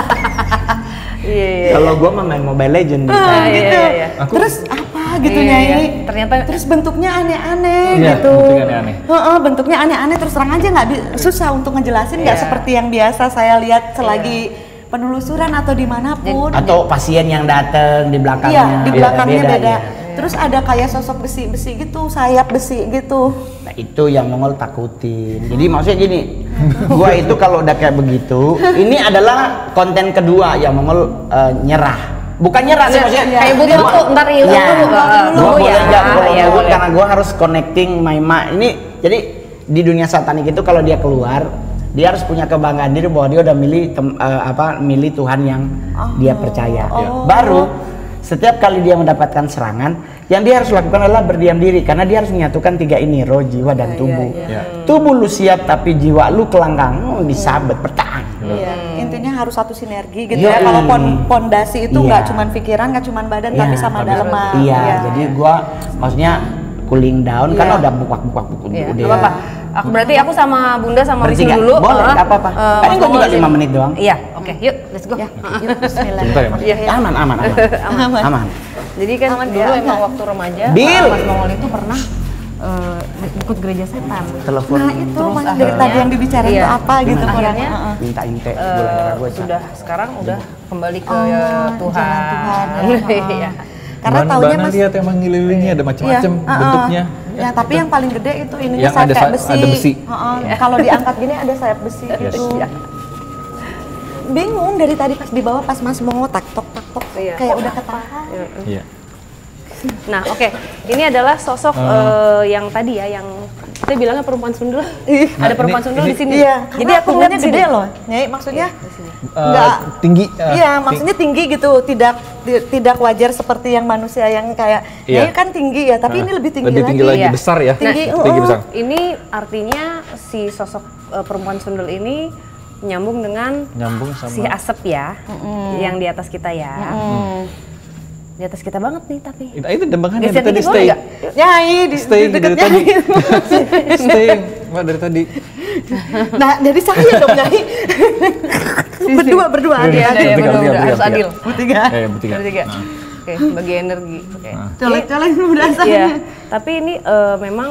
S3: Iya, iya.
S1: kalau gua mah main Mobile Legend gitu.
S5: Ah,
S3: iya,
S5: gitu.
S3: iya, iya.
S2: Aku-
S5: Terus apa gitu
S3: Iya,
S5: Nyai?
S3: iya. Ternyata-
S5: terus bentuknya aneh-aneh
S2: Iya,
S5: gitu.
S2: bentuknya aneh-aneh.
S5: Heeh, bentuknya aneh-aneh terus terang aja nggak bi- susah untuk ngejelasin nggak
S3: Iya.
S5: seperti yang biasa saya lihat selagi penelusuran atau dimanapun.
S1: Atau pasien yang datang di belakangnya.
S5: Iya, di belakangnya beda.
S1: ya.
S5: Terus ada kayak sosok besi-besi gitu, sayap besi gitu.
S1: Nah, itu yang Mongol takutin. Jadi maksudnya gini, gua itu kalau udah kayak begitu, ini adalah konten kedua yang Mongol eh, nyerah. Bukan nyerah sih maksudnya.
S3: Kayak butuh
S1: gua-
S3: waktu, ntar hilang
S1: Iya,
S3: dulu,
S1: gua
S3: Kak. Dulu
S1: boleh
S3: ya.
S1: aja kalau
S3: Iya,
S1: dulu
S3: boleh.
S1: karena gua harus connecting my mind. Ini jadi di dunia satanik itu kalau dia keluar, dia harus punya kebanggaan diri bahwa dia udah milih tem- eh, apa milih Tuhan yang dia percaya. Baru setiap kali dia mendapatkan serangan, yang dia harus lakukan adalah berdiam diri karena dia harus menyatukan tiga ini, roh, jiwa, dan tubuh.
S2: Iya.
S1: Tubuh lu siap tapi jiwa lu kelangkang, hmm, disabet, bertahan.
S5: Iya, intinya harus satu sinergi gitu
S1: Iya.
S5: ya. Kalau pon- pondasi itu
S1: Iya.
S5: nggak cuman pikiran, nggak cuman badan,
S1: Iya,
S5: tapi sama
S2: tapi
S5: daleman.
S1: Iya, jadi gua maksudnya cooling down
S3: Iya.
S1: karena udah buak-buak buku
S3: Iya,
S1: udah.
S3: nggak apa-apa. Aku berarti aku sama Bunda sama
S1: Bertiga?
S3: Wisnu dulu.
S1: Boleh,
S3: eh,
S1: nggak apa-apa.
S3: eh,
S1: Paling
S3: Mas
S1: gua juga
S3: Mongol
S1: lima
S3: ini.
S1: menit doang.
S3: Iya, oke, yuk, let's go.
S5: Ya, yuk, bismillah.
S2: Sebentar ya, Mas.
S3: Iya, iya.
S1: Aman, aman, aman.
S3: Aman.
S1: Aman.
S3: Jadi kan
S5: Aman,
S3: dulu
S5: ya,
S3: emang
S5: aman.
S3: waktu remaja
S1: Bill.
S3: uh, Mas Mongol itu pernah uh, ikut gereja setan.
S1: Telepon.
S5: Nah itu
S3: Terus
S5: Mas, dari
S3: akhirnya-
S5: tadi yang dibicarain
S3: iya.
S5: itu apa gitu
S3: Gimana?
S5: Bang?
S3: Akhirnya,
S5: Heeh.
S1: Minta inte
S3: Uh,
S1: gula darah gua.
S3: sudah sekarang udah kembali ke
S5: Oh,
S3: Tuhan.
S5: jalan Tuhan,
S3: Iya.
S5: Karena
S2: Mbak-
S5: taunya
S2: Mbak
S5: Mas
S2: lihat emang ngelilingi ada macam-macam
S5: Iya, heeh.
S2: bentuknya.
S5: Ya, tapi yang paling gede itu ininya
S2: Yang
S5: sayap
S2: ada
S5: kayak
S2: sa-
S5: besi.
S2: ada besi.
S5: Heeh, kalau diangkat gini ada sayap besi gitu.
S3: Iya.
S5: Bingung dari tadi pas di bawah pas Mas Mongo tak tok tak tok
S3: Iya.
S5: kayak udah ketahan.
S2: Iya.
S3: Nah, oke. Ini adalah sosok uh, yang tadi ya, yang kita bilangnya perempuan sundul.
S2: Nah,
S3: Ada perempuan
S2: ini-
S3: sundul
S2: ini-
S3: di sini.
S5: Iya,
S3: Jadi aku
S5: ngeliat
S3: ngeliat
S5: gede
S3: sini.
S5: loh, Nyai, maksudnya
S2: Eh,
S5: nggak
S2: tinggi. eh,
S5: Iya,
S2: ting-
S5: maksudnya tinggi gitu, tidak ti- tidak wajar seperti yang manusia yang kayak
S2: Iya.
S5: Nyai kan tinggi ya, tapi
S2: Nah,
S5: ini lebih tinggi
S2: lebih tinggi
S5: lagi.
S2: lagi,
S3: Iya.
S2: besar ya.
S5: Tinggi,
S2: tinggi
S5: uh-uh.
S2: besar.
S3: Ini artinya si sosok uh, perempuan sundul ini nyambung dengan
S2: Nyambung sama
S3: si asap ya, yang di atas kita ya. Di atas kita banget nih tapi.
S2: itu, itu dembangannya
S3: Geser
S2: dari tadi
S3: dikit boleh
S2: stay.
S3: nggak?
S5: Nyai di,
S2: Stay
S5: di
S2: dari
S5: deketnya.
S2: tadi. Stay, Mbak dari tadi.
S5: Nah, jadi saya dong Nyai. berdua berdua
S3: Iya,
S5: adil.
S3: iya,
S2: Bertiga,
S3: bener,
S2: bertiga,
S3: bener, harus
S2: bertiga.
S3: adil.
S5: Bertiga.
S2: Eh, bertiga.
S3: Bertiga.
S2: Nah.
S3: Oke, bagi energi. Oke.
S5: Colek-colek berasanya.
S3: Iya, tapi ini eh, memang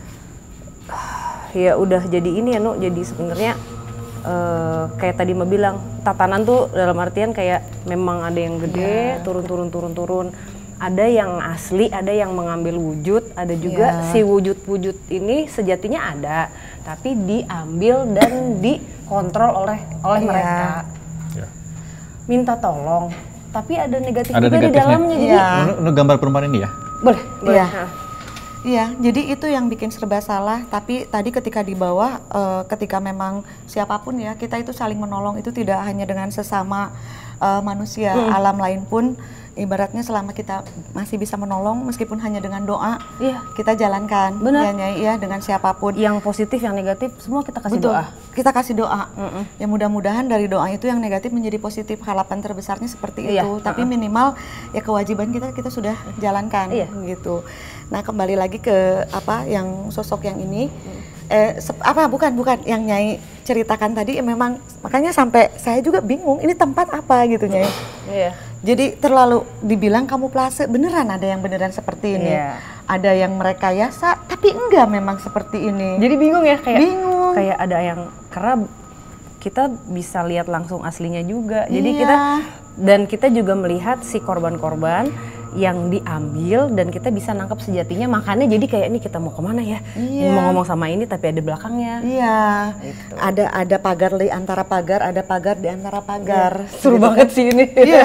S3: ya udah jadi ini ya, Nu. Jadi sebenarnya eh, kayak tadi Mbak bilang, tatanan tuh dalam artian kayak memang ada yang gede, turun turun turun turun. Ada yang asli, ada yang mengambil wujud, ada juga si wujud-wujud ini sejatinya ada, tapi diambil dan dikontrol oleh oleh
S5: Iya.
S3: mereka.
S2: Ya.
S3: Minta tolong, tapi ada negatif
S2: Ada
S3: juga di
S2: negatifnya.
S3: dalamnya. Jadi
S5: Iya.
S2: Lu, lu gambar perempuan ini ya?
S3: boleh, boleh.
S5: Iya.
S3: Nah.
S5: Iya, jadi itu yang bikin serba salah. Tapi tadi ketika di bawah, eh, ketika memang siapapun ya, kita itu saling menolong itu tidak hanya dengan sesama eh, manusia, alam lain pun ibaratnya selama kita masih bisa menolong meskipun hanya dengan doa,
S3: Iya.
S5: kita jalankan.
S3: Benar.
S5: Ya, Nyai, ya dengan siapapun.
S3: Yang positif, yang negatif, semua kita kasih
S5: Betul.
S3: doa.
S5: Kita kasih doa. Ya mudah-mudahan dari doa itu yang negatif menjadi positif. Harapan terbesarnya seperti
S3: Iya.
S5: itu. Tapi minimal ya kewajiban kita kita sudah jalankan
S3: Iya.
S5: gitu. Nah, kembali lagi ke apa yang sosok yang ini eh sep- apa bukan bukan yang Nyai ceritakan tadi eh, memang makanya sampai saya juga bingung ini tempat apa gitu Nyai.
S3: Iya.
S5: Jadi terlalu dibilang kamuflase, beneran ada yang beneran seperti ini.
S3: Iya.
S5: Ada yang merekayasa tapi enggak memang seperti ini.
S3: Jadi bingung ya kayak
S5: Bingung.
S3: kayak ada yang karena kita bisa lihat langsung aslinya juga. Jadi
S5: Iya.
S3: kita dan kita juga melihat si korban-korban yang diambil dan kita bisa nangkep sejatinya. Makanya jadi kayak ini kita mau kemana ya?
S5: Iya.
S3: Mau ngomong sama ini tapi ada belakangnya.
S5: Iya,
S3: Gitu.
S5: ada ada pagar di antara pagar, ada pagar di antara pagar.
S3: Seru
S5: Gitu
S3: banget
S5: kan.
S3: sih ini.
S5: Iya,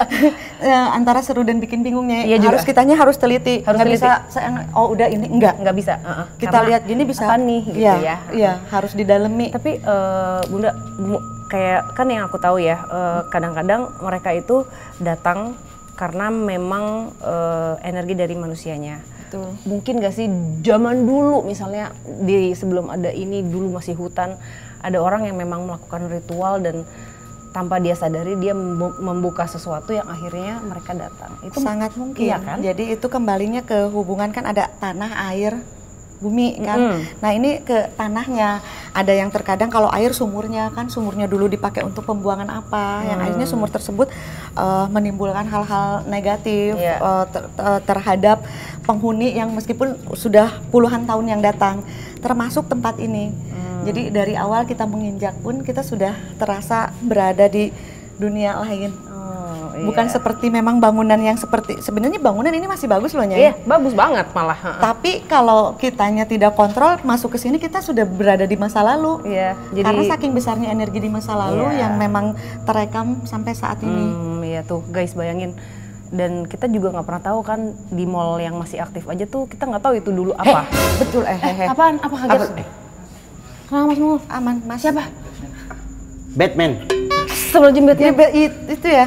S5: Ya, antara seru dan bikin bingungnya.
S3: Iya
S5: harus
S3: juga.
S5: kitanya harus teliti.
S3: Harus
S5: Nggak
S3: teliti.
S5: bisa, saya, oh udah ini enggak.
S3: Nggak bisa. uh-uh.
S5: Kita
S3: Karena
S5: lihat gini bisa.
S3: apa nih gitu
S5: Iya,
S3: ya.
S5: Iya, harus didalemi.
S3: Tapi eh, Bunda, mu- kayak kan yang aku tahu ya, eh, kadang-kadang mereka itu datang karena memang eh, energi dari manusianya.
S5: Betul.
S3: Mungkin gak sih zaman dulu misalnya di sebelum ada ini dulu masih hutan, ada orang yang memang melakukan ritual dan tanpa dia sadari dia mem- membuka sesuatu yang akhirnya mereka datang. Itu
S5: Sangat mungkin.
S3: Iya kan?
S5: Jadi itu kembalinya ke hubungan kan ada tanah, air, bumi kan.
S3: Mm-mm.
S5: Nah ini ke tanahnya. Ada yang terkadang kalau air sumurnya kan sumurnya dulu dipakai untuk pembuangan apa, yang akhirnya sumur tersebut uh, menimbulkan hal-hal negatif
S3: Iya.
S5: uh, ter- ter- terhadap penghuni yang meskipun sudah puluhan tahun yang datang, termasuk tempat ini. Jadi dari awal kita menginjak pun kita sudah terasa berada di dunia lain.
S3: Oh,
S5: Bukan
S3: iya.
S5: seperti memang bangunan yang seperti sebenarnya bangunan ini masih bagus loh Nyai.
S3: Iya, bagus banget malah. ha-ha.
S5: Tapi kalau kitanya tidak kontrol masuk ke sini kita sudah berada di masa lalu.
S3: Iya, jadi
S5: Karena saking besarnya energi di masa lalu
S3: Iya.
S5: yang memang terekam sampai saat ini.
S3: Hmm, iya tuh guys, bayangin. Dan kita juga nggak pernah tahu kan di mall yang masih aktif aja tuh kita nggak tahu itu dulu apa.
S5: Betul eh hehe.
S3: Apaan? Apa kaget? Kenapa Mas Mungul?
S5: Aman Mas.
S3: Siapa?
S1: Batman.
S3: Sebelum
S5: Ini
S3: Batman.
S5: be- it- itu ya.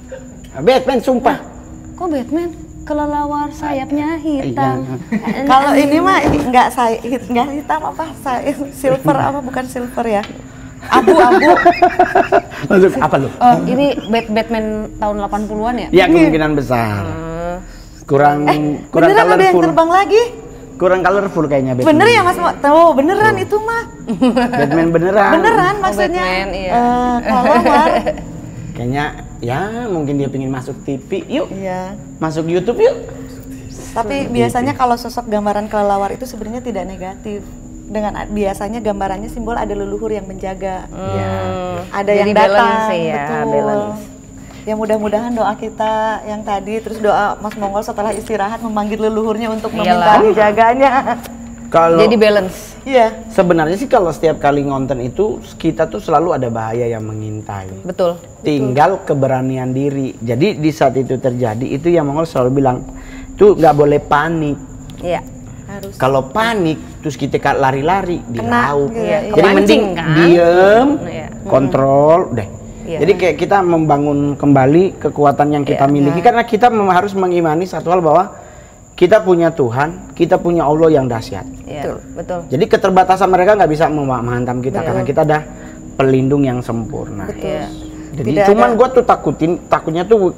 S1: Batman sumpah.
S3: Kok Batman? Kelelawar sayapnya hitam.
S5: Kalau ini mah nggak saya nggak hitam apa saya silver apa bukan silver ya. Abu-abu.
S1: Maksud apa lu?
S3: Oh, ini Bat- Batman tahun delapan puluhan ya?
S1: Ya kemungkinan besar.
S3: Eh,
S1: Kurang kurang
S5: Beneran ada yang
S1: colorful.
S5: terbang lagi?
S1: Kurang colorful kayaknya Batman.
S5: Bener ya Mas? Tuh beneran itu mah.
S1: Batman beneran.
S5: Beneran
S3: Oh,
S5: maksudnya.
S3: Batman, iya.
S5: Eh, kelelawar.
S1: Kayaknya ya mungkin dia pengen masuk T V. Yuk,
S5: Iya.
S1: masuk YouTube yuk.
S5: Tapi biasanya kalau sosok gambaran kelelawar itu sebenarnya tidak negatif. Dengan a- biasanya gambarannya simbol ada leluhur yang menjaga.
S1: Ya.
S5: Ada
S3: Jadi
S5: yang datang,
S3: balance ya,
S5: betul.
S3: balance.
S5: Ya mudah-mudahan doa kita yang tadi terus doa Mas Mongol setelah istirahat memanggil leluhurnya untuk
S3: Iyalah.
S5: meminta dijaganya.
S1: Kalau
S3: Jadi balance.
S5: Iya.
S1: sebenarnya sih kalau setiap kali ngonten itu kita tuh selalu ada bahaya yang mengintai.
S3: Betul.
S1: Tinggal keberanian diri. Jadi di saat itu terjadi itu yang Mongol selalu bilang tuh nggak boleh panik.
S3: Iya.
S5: Harus.
S1: Kalau panik terus kita ka- lari-lari di
S5: Kena,
S1: laut.
S5: iya,
S1: Jadi
S3: kepancing
S1: mending
S3: kan?
S1: diem,
S3: Iya.
S1: kontrol, deh.
S3: Iya.
S1: Jadi kayak kita membangun kembali kekuatan yang kita
S3: Iya.
S1: miliki karena kita mem- harus mengimani satu hal bahwa kita punya Tuhan, kita punya Allah yang dahsyat.
S3: Iya, betul.
S1: Jadi keterbatasan mereka nggak bisa mem- menghantam kita karena kita ada pelindung yang sempurna.
S3: Iya.
S1: Jadi
S5: Tidak
S1: cuman
S5: ada-
S1: gue tuh takutin, takutnya tuh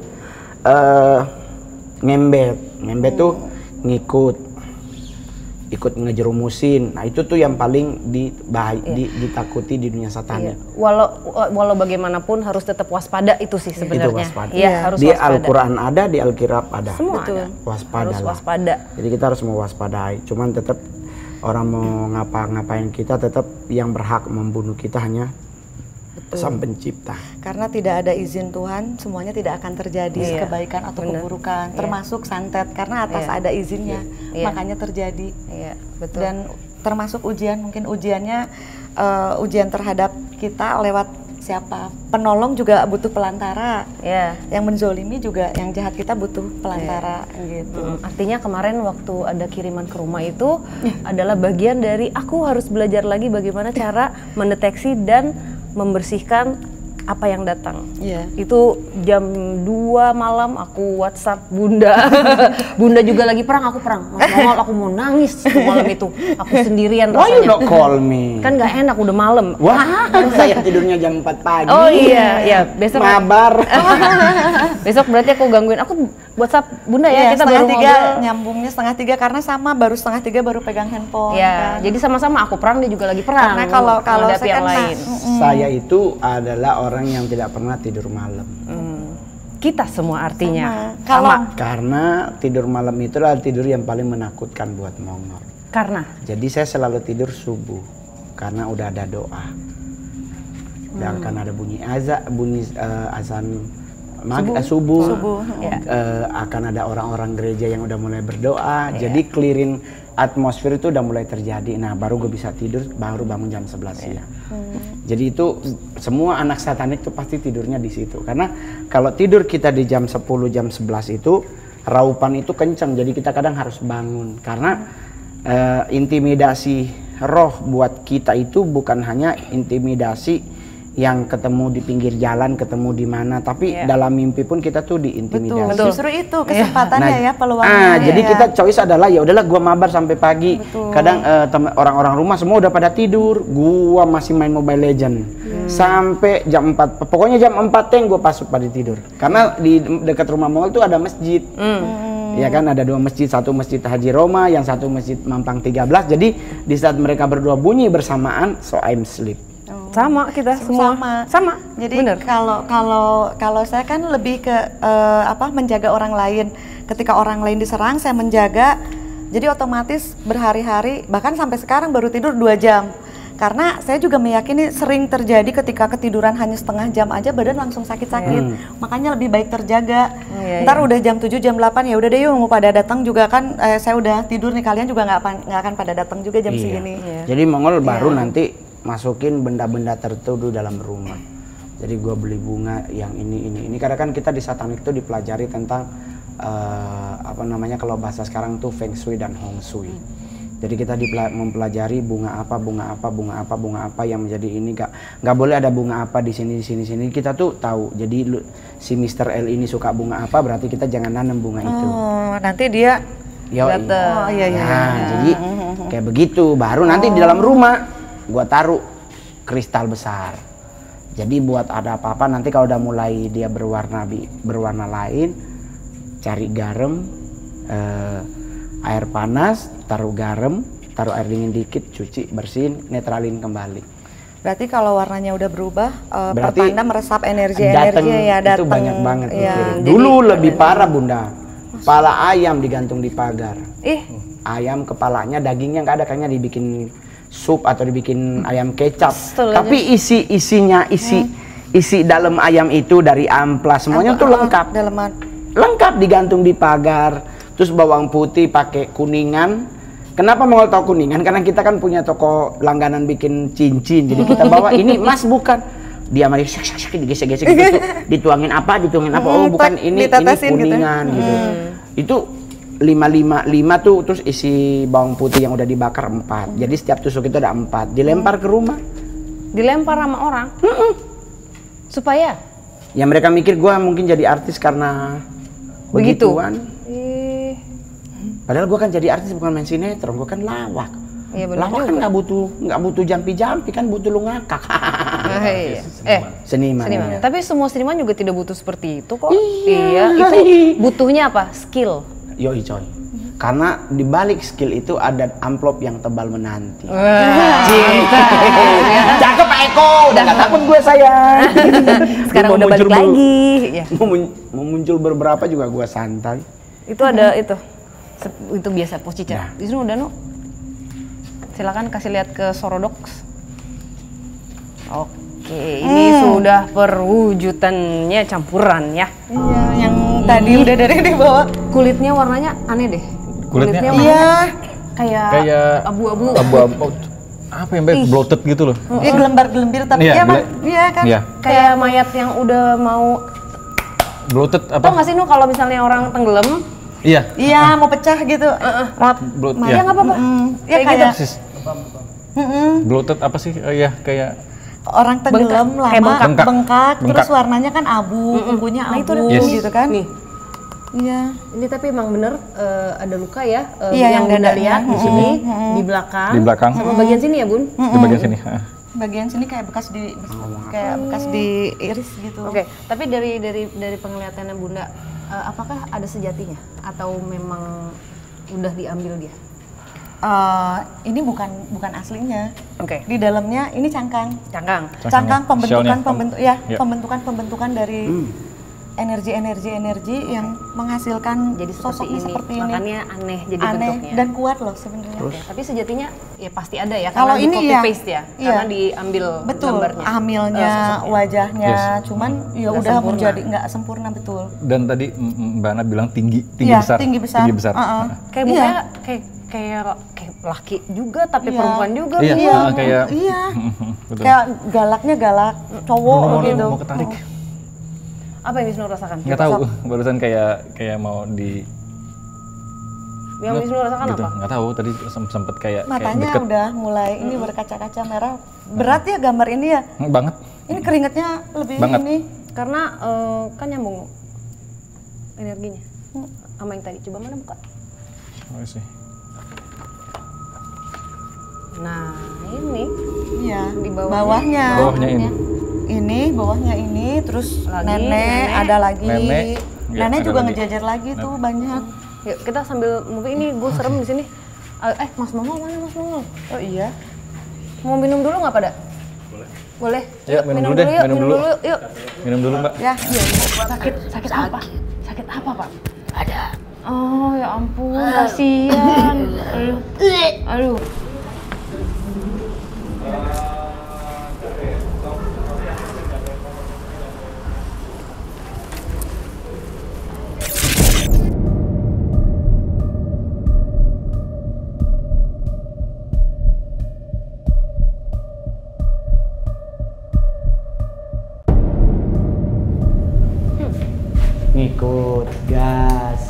S1: eh ngembet, ngembet tuh ngikut, ikut ngejerumusin. Nah itu tuh yang paling dibahai, di- ditakuti di dunia
S3: Iya.
S1: satanik.
S3: Walau walau bagaimanapun harus tetap waspada itu sih sebenarnya.
S1: waspada.
S3: Iya,
S5: Iya.
S3: harus
S1: Di
S3: waspada.
S1: Al-Quran ada, di Alkitab ada.
S3: Semua
S5: Betul.
S3: ada.
S1: Waspada
S3: Harus
S1: lah.
S3: waspada.
S1: Jadi kita harus mewaspadai. Cuman tetap orang mau ngapa-ngapain kita tetap yang berhak membunuh kita hanya Sang Pencipta.
S5: Karena tidak ada izin Tuhan, semuanya tidak akan terjadi
S3: Iya,
S5: kebaikan atau
S3: bener.
S5: keburukan,
S3: Iya.
S5: termasuk santet karena atas
S3: Iya.
S5: ada izinnya,
S3: Iya.
S5: makanya terjadi.
S3: Iya, betul.
S5: Dan termasuk ujian, mungkin ujiannya eh, ujian terhadap kita lewat siapa? Penolong juga butuh pelantara.
S3: Iya.
S5: Yang menzolimi juga, yang jahat kita butuh pelantara gitu.
S3: Mm, Artinya kemarin waktu ada kiriman ke rumah itu adalah bagian dari aku harus belajar lagi bagaimana cara mendeteksi dan membersihkan apa yang datang.
S5: Iya.
S3: Itu jam dua malam aku WhatsApp Bunda. Bunda juga lagi perang, aku perang. Mas Mongol, aku mau nangis tuh malam itu. Aku sendirian
S1: Why you
S3: rasanya.
S1: not call me?
S3: Kan gak enak, udah malam.
S1: Wah, saya tidurnya jam empat pagi.
S3: Oh iya, ya besok
S1: Mabar.
S3: besok berarti aku gangguin. Aku WhatsApp Bunda ya,
S5: Iya,
S3: kita
S5: setengah
S3: baru
S5: tiga,
S3: ngobrol.
S5: nyambungnya setengah tiga karena sama baru setengah tiga baru pegang handphone.
S3: Ya,
S5: kan.
S3: jadi sama-sama aku perang, dia juga lagi perang.
S5: Karena kalau kalau
S3: menghadapi
S5: saya
S3: yang
S5: kan
S3: lain.
S1: Saya itu adalah orang yang tidak pernah tidur malam.
S3: Hmm. Kita semua artinya.
S5: Sama. Kalau-
S3: Sama.
S1: Karena tidur malam itu adalah tidur yang paling menakutkan buat Mongol.
S3: Karena
S1: Jadi saya selalu tidur subuh karena udah ada doa. Dan
S3: Hmm.
S1: akan ada bunyi azan, bunyi eh, azan mag
S3: Subuh.
S1: eh, subuh,
S5: Subuh,
S3: ya.
S1: Eh, akan ada orang-orang gereja yang udah mulai berdoa, jadi clearing atmosfer itu udah mulai terjadi. Nah baru gue bisa tidur, baru bangun jam sebelas siang. Jadi itu semua anak satanik tuh pasti tidurnya di situ, karena kalau tidur kita di jam sepuluh jam sebelas itu raupan itu kencang, jadi kita kadang harus bangun karena eh, intimidasi roh buat kita itu bukan hanya intimidasi yang ketemu di pinggir jalan, ketemu di mana, tapi
S3: Iya.
S1: dalam mimpi pun kita tuh diintimidasi.
S5: Betul. Justru itu kesempatannya ya, peluangnya.
S1: Ah, jadi
S5: ya.
S1: kita choice adalah ya udahlah gua mabar sampai pagi. Kadang eh, tem- orang-orang rumah semua udah pada tidur, gua masih main Mobile Legend. Sampai jam empat. Pokoknya jam empat teng gua pas pada tidur. Karena di dekat rumah Mongol tuh ada masjid. Ya kan ada dua masjid, satu masjid Haji Roma, yang satu masjid Mampang tiga belas. Jadi di saat mereka berdua bunyi bersamaan, so I'm sleep.
S3: Sama kita semua.
S5: Sama.
S3: Sama.
S5: Jadi
S3: Bener.
S5: kalau kalau kalau saya kan lebih ke eh, apa menjaga orang lain. Ketika orang lain diserang, saya menjaga. Jadi otomatis berhari-hari, bahkan sampai sekarang baru tidur dua jam. Karena saya juga meyakini sering terjadi ketika ketiduran hanya setengah jam aja badan langsung sakit-sakit. Makanya lebih baik terjaga.
S3: Oh, iya,
S5: Ntar
S3: iya.
S5: udah jam tujuh jam delapan ya udah deh yuk mau pada datang juga kan eh, saya udah tidur nih, kalian juga nggak akan nggak akan pada datang juga jam
S1: Iya.
S5: segini.
S3: Iya.
S1: Jadi Mongol baru nanti masukin benda-benda tertentu dalam rumah. Jadi gua beli bunga yang ini ini ini. Karena kan kita di satanik tuh dipelajari tentang eh, apa namanya kalau bahasa sekarang tuh Feng Shui dan Hong Shui. Jadi kita dipela- mempelajari bunga apa, bunga apa, bunga apa, bunga apa yang menjadi ini. Gak nggak boleh ada bunga apa di sini, di sini, sini. Kita tuh tahu. Jadi lu, si mister L ini suka bunga apa, berarti kita jangan nanam bunga itu.
S5: Oh, nanti dia
S1: Yoi.
S3: Dateng.
S5: Oh iya iya.
S1: Nah, jadi kayak begitu. Baru nanti di dalam rumah gua taruh kristal besar. Jadi buat ada apa-apa nanti kalau udah mulai dia berwarna bi- berwarna lain, cari garam, eh, air panas, taruh garam, taruh air dingin dikit, cuci, bersihin, netralin kembali.
S5: Berarti kalau warnanya udah berubah, uh,
S1: Berarti
S5: pertanda meresap
S1: Dateng,
S5: energi-energi ya
S1: itu
S5: datang.
S1: banyak banget tuh,
S5: Ya.
S1: Kiri. Dulu lebih parah Bunda. Kepala ayam digantung di pagar.
S3: Ih,
S1: Ayam kepalanya, dagingnya nggak ada, kayaknya dibikin sup atau dibikin ayam kecap.
S3: Betul
S1: Tapi isi isinya isi isi dalam ayam itu dari amplas semuanya tuh lengkap.
S5: Daleman.
S1: Lengkap digantung di pagar. Terus bawang putih pakai kuningan. Kenapa mau tahu kuningan? Karena kita kan punya toko langganan bikin cincin. Jadi kita bawa ini Mas bukan. Dia mari sak sak sak digesek-gesek gitu. Dituangin apa? Dituangin apa? Oh, bukan ini ini
S5: Ditetesin gitu.
S1: kuningan gitu. Itu lima lima lima tuh terus isi bawang putih yang udah dibakar empat. Jadi setiap tusuk itu ada empat. Dilempar ke rumah.
S3: dilempar sama orang. Supaya
S1: Ya mereka mikir gua mungkin jadi artis karena
S3: begitu.
S1: begituan.
S3: Ih,
S1: Padahal gua kan jadi artis bukan main sinetron, gua kan lawak.
S3: Iya, benar
S1: Lawak kan
S3: juga.
S1: nggak butuh nggak butuh jampi-jampi, kan butuh lu ngakak.
S3: ah, iya. Eh,
S1: Seniman.
S3: seniman.
S1: ya.
S3: Tapi semua seniman juga tidak butuh seperti itu kok.
S1: Iya.
S3: Itu butuhnya apa? Skill.
S1: Yoi coy. Karena di balik skill itu ada amplop yang tebal menanti.
S3: Cinta.
S1: Cakep Pak Eko, udah nggak takut gue sayang.
S3: Sekarang
S1: Mau
S3: udah balik
S1: muncul ber-
S3: lagi. Ya.
S1: Mau, mun- mau muncul beberapa juga gue santai.
S3: Itu ada itu. Se- Itu biasa pos cica.
S1: Ya.
S3: Di sini udah nu. Silakan kasih lihat ke Sorodox. Oke, ini sudah perwujudannya campuran ya.
S5: Iya, yang tadi udah dari di bawah.
S3: Kulitnya warnanya aneh deh.
S2: Kulitnya
S3: warnanya
S5: Iya.
S3: kayak
S2: Kayak
S3: abu-abu.
S2: abu-abu apa yang baik bloated gitu loh.
S5: Dia gelembar-gelembir tapi
S2: Iya,
S5: iya, Mas.
S2: gele-
S5: Iya kan?
S2: Iya,
S3: Kayak mayat yang udah mau.
S2: bloated
S3: Tau
S2: apa?
S3: nggak sih nu kalau misalnya orang tenggelam?
S2: Iya,
S5: Iya, mau pecah gitu. Rap.
S2: bloat
S3: Ya
S2: ya.
S3: nggak apa-apa.
S5: Mm, ya
S3: Kayak
S5: kayak
S3: gitu.
S2: Persis.
S5: mm-mm.
S2: Bloated apa sih? Eh, ya kayak
S5: orang tenggelam
S3: Bengkak.
S5: lama
S3: Kayak
S5: bengkak,
S2: bengkak.
S5: bengkak, terus
S2: Bengkak.
S5: warnanya kan abu, kukunya
S3: Nah,
S5: abu
S3: itu udah
S2: Yes.
S5: gitu kan?
S3: Nih,
S5: Iya.
S3: ini tapi emang bener eh, ada luka ya, eh,
S5: Iya,
S3: yang
S5: yang
S3: Bunda
S5: dada.
S3: lihat di sini, di belakang,
S2: Di belakang.
S3: sama bagian sini ya Bun.
S2: di bagian sini. Ah.
S5: Bagian sini kayak bekas di kayak bekas di iris gitu.
S3: Oke, tapi dari dari dari penglihatannya Bunda, eh, apakah ada sejatinya atau memang udah diambil dia?
S5: Eh, ini bukan bukan aslinya.
S3: Oke.
S5: Di dalamnya ini cangkang.
S3: Cangkang.
S5: Cangkang pembentukan
S2: Shellnya.
S5: pembentuk ya,
S2: Ya.
S5: pembentukan pembentukan dari energi-energi-energi yang menghasilkan
S3: Jadi seperti
S5: sosoknya
S3: ini.
S5: seperti ini.
S3: Makanya aneh jadi
S5: Aneh
S3: bentuknya.
S5: dan kuat loh sebenarnya.
S3: Oke, tapi sejatinya ya pasti ada ya
S5: Kalau
S3: karena di
S5: ini
S3: copy
S5: ya,
S3: paste ya,
S5: iya.
S3: karena diambil
S5: Betul,
S3: gambarnya.
S5: hamilnya,
S3: Eh, sosoknya.
S5: wajahnya,
S2: Yes.
S5: cuman ya
S3: Nggak
S5: udah
S3: sempurna.
S5: menjadi nggak sempurna betul.
S2: Dan tadi mm, Mbak Ana bilang tinggi, tinggi
S5: Iya,
S2: besar.
S5: tinggi besar.
S2: Tinggi besar.
S5: Uh-uh.
S3: Kayak
S5: Iya.
S3: mukanya kayak kayak kayak laki juga tapi
S5: Iya.
S3: perempuan juga.
S2: Iya,
S3: gitu.
S2: ah, kayak
S5: Iya,
S2: betul.
S5: kayak galaknya galak cowok
S2: mau,
S5: gitu.
S2: mau ketarik.
S3: Apa yang Wisnu rasakan?
S2: Nggak tahu, barusan kayak kayak mau di
S3: Yang Wisnu rasakan
S2: gitu.
S3: apa?
S2: Nggak tahu tadi sem- sempet kayak kayak
S5: Matanya
S2: deket
S5: udah mulai ini berkaca-kaca merah. Berat ya gambar ini ya.
S2: Hmm, banget.
S5: Ini keringetnya lebih
S2: Banget.
S5: ini.
S3: Karena eh, kan nyambung energinya sama yang tadi. Coba mana buka?
S2: Oh, sih.
S3: Nah ini
S5: Iya,
S3: di bawahnya.
S5: bawahnya.
S2: Bawahnya ini.
S5: Ini, bawahnya ini, terus
S3: Lagi,
S5: nenek,
S3: nenek.
S5: ada lagi.
S2: Nenek, ya,
S5: Nenek
S2: ada
S5: juga
S2: lagi.
S5: ngejajar lagi tuh banyak.
S3: Yuk kita sambil movie ini gue serem di sini. Eh eh, Mas Mongol mana Mas Mongol?
S5: Oh iya.
S3: Mau minum dulu nggak pada? Boleh. Boleh.
S2: Ya,
S3: Yuk,
S2: minum dulu deh,
S3: yuk,
S2: minum dulu.
S3: Yuk.
S2: Minum dulu Mbak.
S5: Ya,
S3: Sakit, sakit apa? Sakit apa Pak? Ada. Oh ya ampun, kasihan. Aduh. Aduh.
S1: Ngikut gas.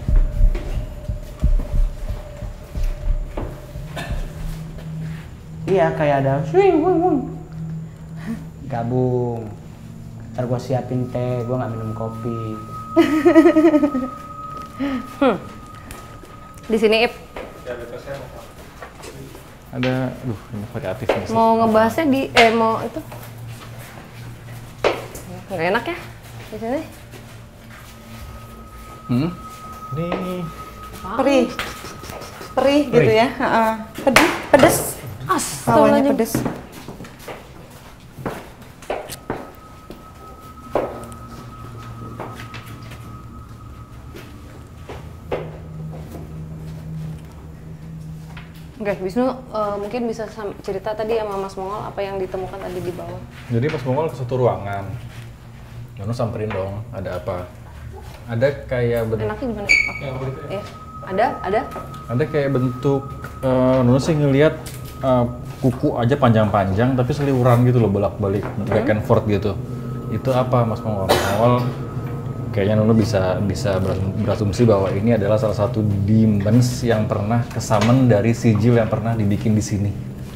S1: Iya kayak ada swing wung wung. Gabung. Ntar gua siapin teh, gua nggak minum kopi.
S3: Di sini Ip.
S2: Ada, aduh ini variatif nih.
S3: Mau ngebahasnya di eh mau itu nggak enak ya di sini.
S2: Hmm? Ini
S5: perih. Perih gitu ya. Heeh. Pedih, pedes. Hawanya
S3: Astagfirullahaladzim.
S5: pedes.
S3: Oke, Wisnu eh, mungkin bisa sam- cerita tadi sama Mas Mongol apa yang ditemukan tadi di bawah.
S2: Jadi pas Mongol ke satu ruangan, Nono samperin dong, ada apa? Ada kayak bentuk,
S3: Enaknya gimana? Oh. Ya, ada, ada.
S2: ada kayak bentuk, uh, Nono sih ngelihat uh, kuku aja panjang-panjang, tapi seliuran gitu loh, bolak-balik, back and forth gitu. Itu apa Mas Mongol? Mas Mongol kayaknya Nono bisa bisa ber- berasumsi bahwa ini adalah salah satu demons yang pernah kesamen dari sigil yang pernah dibikin di sini.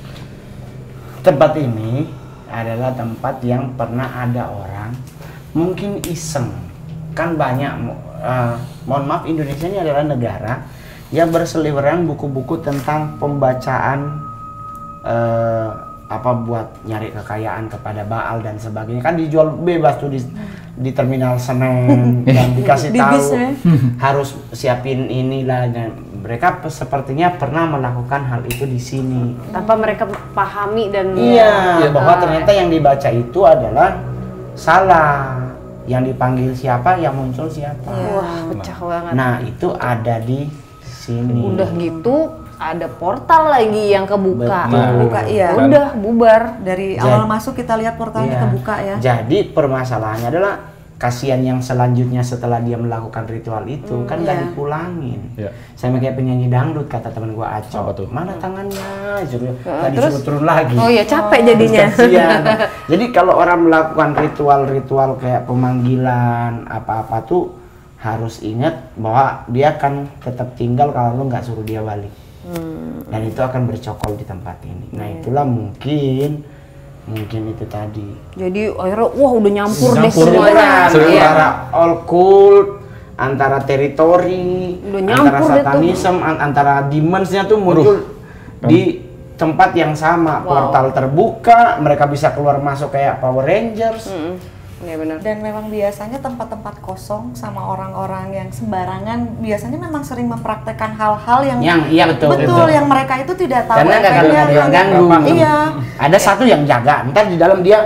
S1: Tempat ini adalah tempat yang pernah ada orang mungkin iseng. Kan banyak, uh, mohon maaf, Indonesia ini adalah negara yang berseliweran buku-buku tentang pembacaan uh, apa buat nyari kekayaan kepada Baal dan sebagainya. Kan dijual bebas tuh di, di terminal Senen dan dikasih
S5: Di
S1: tahu
S5: bis, ya?
S1: harus siapin inilah, dan mereka pe- sepertinya pernah melakukan hal itu di sini.
S3: Tanpa mereka pahami dan
S1: Iya, bahwa ternyata yang dibaca itu adalah salah. Yang dipanggil siapa, yang muncul siapa.
S3: wah pecah banget.
S1: Nah, itu ada di sini.
S3: Udah gitu ada portal lagi yang kebuka.
S1: Betul.
S5: Kebuka, iya.
S3: Udah bubar.
S5: Dari
S1: Jadi-
S5: awal masuk kita lihat portalnya
S1: Iya.
S5: kebuka ya.
S1: Jadi permasalahannya adalah kasihan yang selanjutnya setelah dia melakukan ritual itu kan nggak
S5: iya.
S1: dipulangin.
S2: Iya.
S1: Sama kayak penyanyi dangdut, kata teman gua Aco.
S2: Apa tuh?
S1: Mana tangannya? Suruh, tadi
S3: terus?
S1: suruh turun lagi.
S3: Oh ya capek jadinya.
S1: Kasihan. Jadi kalau orang melakukan ritual-ritual kayak pemanggilan apa-apa tuh harus ingat bahwa dia akan tetap tinggal kalau lu nggak suruh dia balik.
S3: Hmm.
S1: Dan itu akan bercokol di tempat ini. Nah itulah mungkin mungkin itu tadi.
S3: Jadi akhirnya wah udah nyampur, deh
S2: Nyampur.
S3: semuanya.
S1: Sebenarnya
S3: Iya.
S1: antara occult, antara teritori,
S3: Udah
S1: antara
S3: nyampur deh tuh.
S1: satanisme, an- antara demonsnya tuh muncul di tempat yang sama.
S3: Wow.
S1: Portal terbuka, mereka bisa keluar masuk kayak Power Rangers.
S3: Mm-mm. Iya benar.
S5: Dan memang biasanya tempat-tempat kosong sama orang-orang yang sembarangan biasanya memang sering mempraktekkan hal-hal yang
S1: Yang iya betul.
S5: betul yang mereka itu tidak tahu
S1: Karena nggak ada
S5: efeknya,
S1: yang
S5: yang-
S1: ganggu.
S5: Iya.
S1: Ada satu yang jaga, ntar di dalam dia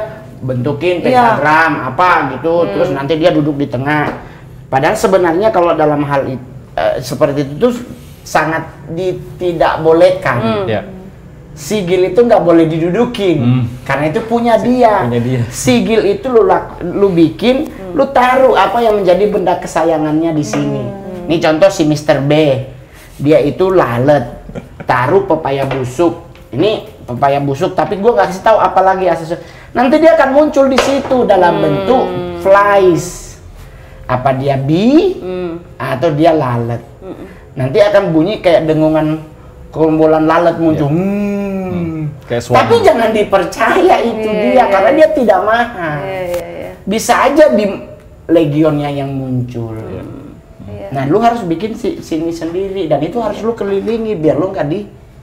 S1: bentukin
S5: Iya.
S1: pentagram apa gitu, terus nanti dia duduk di tengah. Padahal sebenarnya kalau dalam hal itu, uh, seperti itu tuh sangat di, tidak bolehkan.
S2: Ya.
S1: Sigil itu nggak boleh didudukin,
S2: Hmm.
S1: karena itu punya dia.
S2: punya dia.
S1: Sigil itu lu lak- lu bikin, lu taruh apa yang menjadi benda kesayangannya di sini. Ini contoh si mister B, dia itu lalat, taruh pepaya busuk. Ini pepaya busuk, tapi gua nggak kasih tahu apa lagi aksesoris. Nanti dia akan muncul di situ dalam bentuk flies. Apa dia bee atau dia lalat? Nanti akan bunyi kayak dengungan gerombolan lalat muncul. Hmm.
S2: Kayak swan.
S1: Tapi jangan dipercaya itu
S3: Iya,
S1: dia
S3: iya,
S1: karena
S3: iya.
S1: dia tidak mahal.
S3: Iya, iya, iya.
S1: Bisa aja di legionnya yang muncul.
S3: Iya.
S1: Nah, lu harus bikin si sini sendiri dan itu harus lu kelilingi biar lu nggak di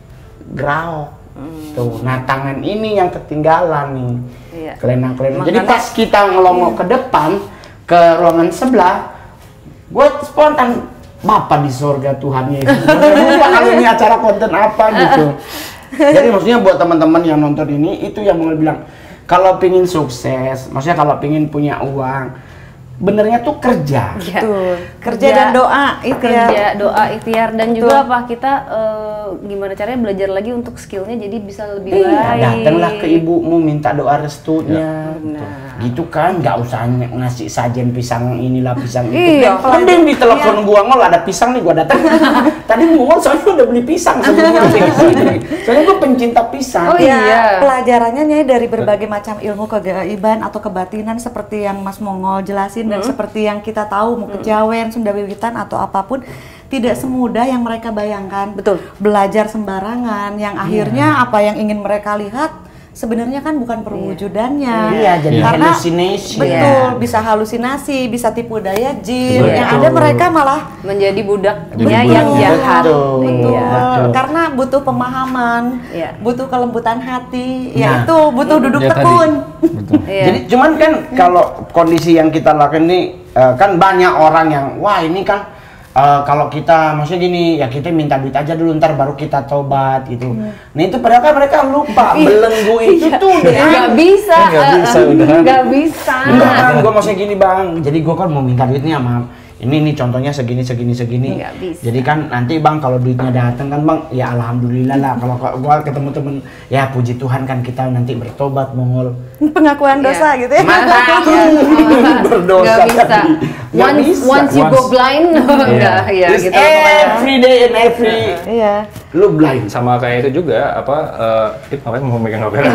S1: grauk. Tuh, nah tangan ini yang ketinggalan nih.
S3: Iya.
S1: Kelena-kelena. Jadi
S3: Makanya-
S1: pas kita ngelongok ke depan ke ruangan sebelah, gue spontan Bapak di surga Tuhan Yesus. Lupa kalau ini acara konten apa gitu. Jadi maksudnya buat teman-teman yang nonton ini itu yang mau bilang kalau pingin sukses, maksudnya kalau pingin punya uang, benernya tuh kerja.
S3: Iya.
S5: Tuh, kerja dan doa, ikhtiar.
S3: Kerja, doa, ikhtiar, dan
S5: Betul.
S3: juga apa kita eh, gimana caranya belajar lagi untuk skillnya jadi bisa lebih
S1: Iya,
S3: baik.
S1: datanglah ke ibumu minta doa restunya.
S3: Benar.
S1: Gitu kan, nggak usah ng- ngasih sajen pisang inilah pisang itu.
S3: Iya.
S1: Mending di telepon gua ngol ada pisang nih gua datang. Tadi ngol soalnya udah beli pisang sebelum nyampe ke sini. Soalnya gua pencinta pisang.
S3: Oh
S5: Ya,
S3: iya.
S5: pelajarannya nih dari berbagai macam ilmu kegaiban atau kebatinan seperti yang Mas Mongol jelasin dan seperti yang kita tahu mau kejawen, Sunda Wiwitan atau apapun tidak semudah yang mereka bayangkan.
S3: Betul.
S5: Belajar sembarangan yang akhirnya apa yang ingin mereka lihat sebenarnya kan bukan perwujudannya.
S1: Iya, jadi
S5: Karena
S1: hallucination.
S5: betul, bisa halusinasi, bisa tipu daya jin.
S1: Betul.
S5: Yang ada mereka malah
S3: Menjadi budaknya
S2: Jadi
S3: yang
S1: budak.
S3: jahat.
S1: Betul.
S5: betul.
S3: Iya.
S1: Betul.
S5: Karena butuh pemahaman,
S3: Iya.
S5: butuh kelembutan hati,
S1: Nah.
S5: yaitu butuh duduk
S2: Ya, tadi.
S5: tekun.
S2: Betul.
S3: Iya.
S1: Jadi cuman kan kalau kondisi yang kita lakukan ini eh, kan banyak orang yang wah ini kan eh, kalau kita maksudnya gini ya kita minta duit aja dulu ntar baru kita tobat gitu. Nah itu padahal kan mereka lupa belenggu itu tuh udah
S3: Nggak bisa.
S2: Nggak bisa,
S3: eh,
S2: udah.
S3: Nggak bisa.
S1: Enggak bang, gue maksudnya gini bang. Jadi gue kan mau minta duitnya sama ini nih contohnya segini segini segini.
S3: Nggak bisa.
S1: Jadi kan nanti bang kalau duitnya datang kan bang, ya alhamdulillah lah. Kalau gue ketemu temen, ya puji Tuhan kan kita nanti bertobat mongol.
S5: Pengakuan dosa
S3: Iya.
S5: gitu ya.
S1: Mantap, berdosa
S3: Nggak bisa.
S1: tadi. Nggak
S3: Once,
S1: bisa.
S3: once you go
S2: Once.
S3: blind, enggak, ya
S1: It's
S3: gitu. pokoknya.
S1: every day and every
S5: Iya.
S1: lu blind.
S4: Sama kayak itu juga apa eh apa mau megang kamera.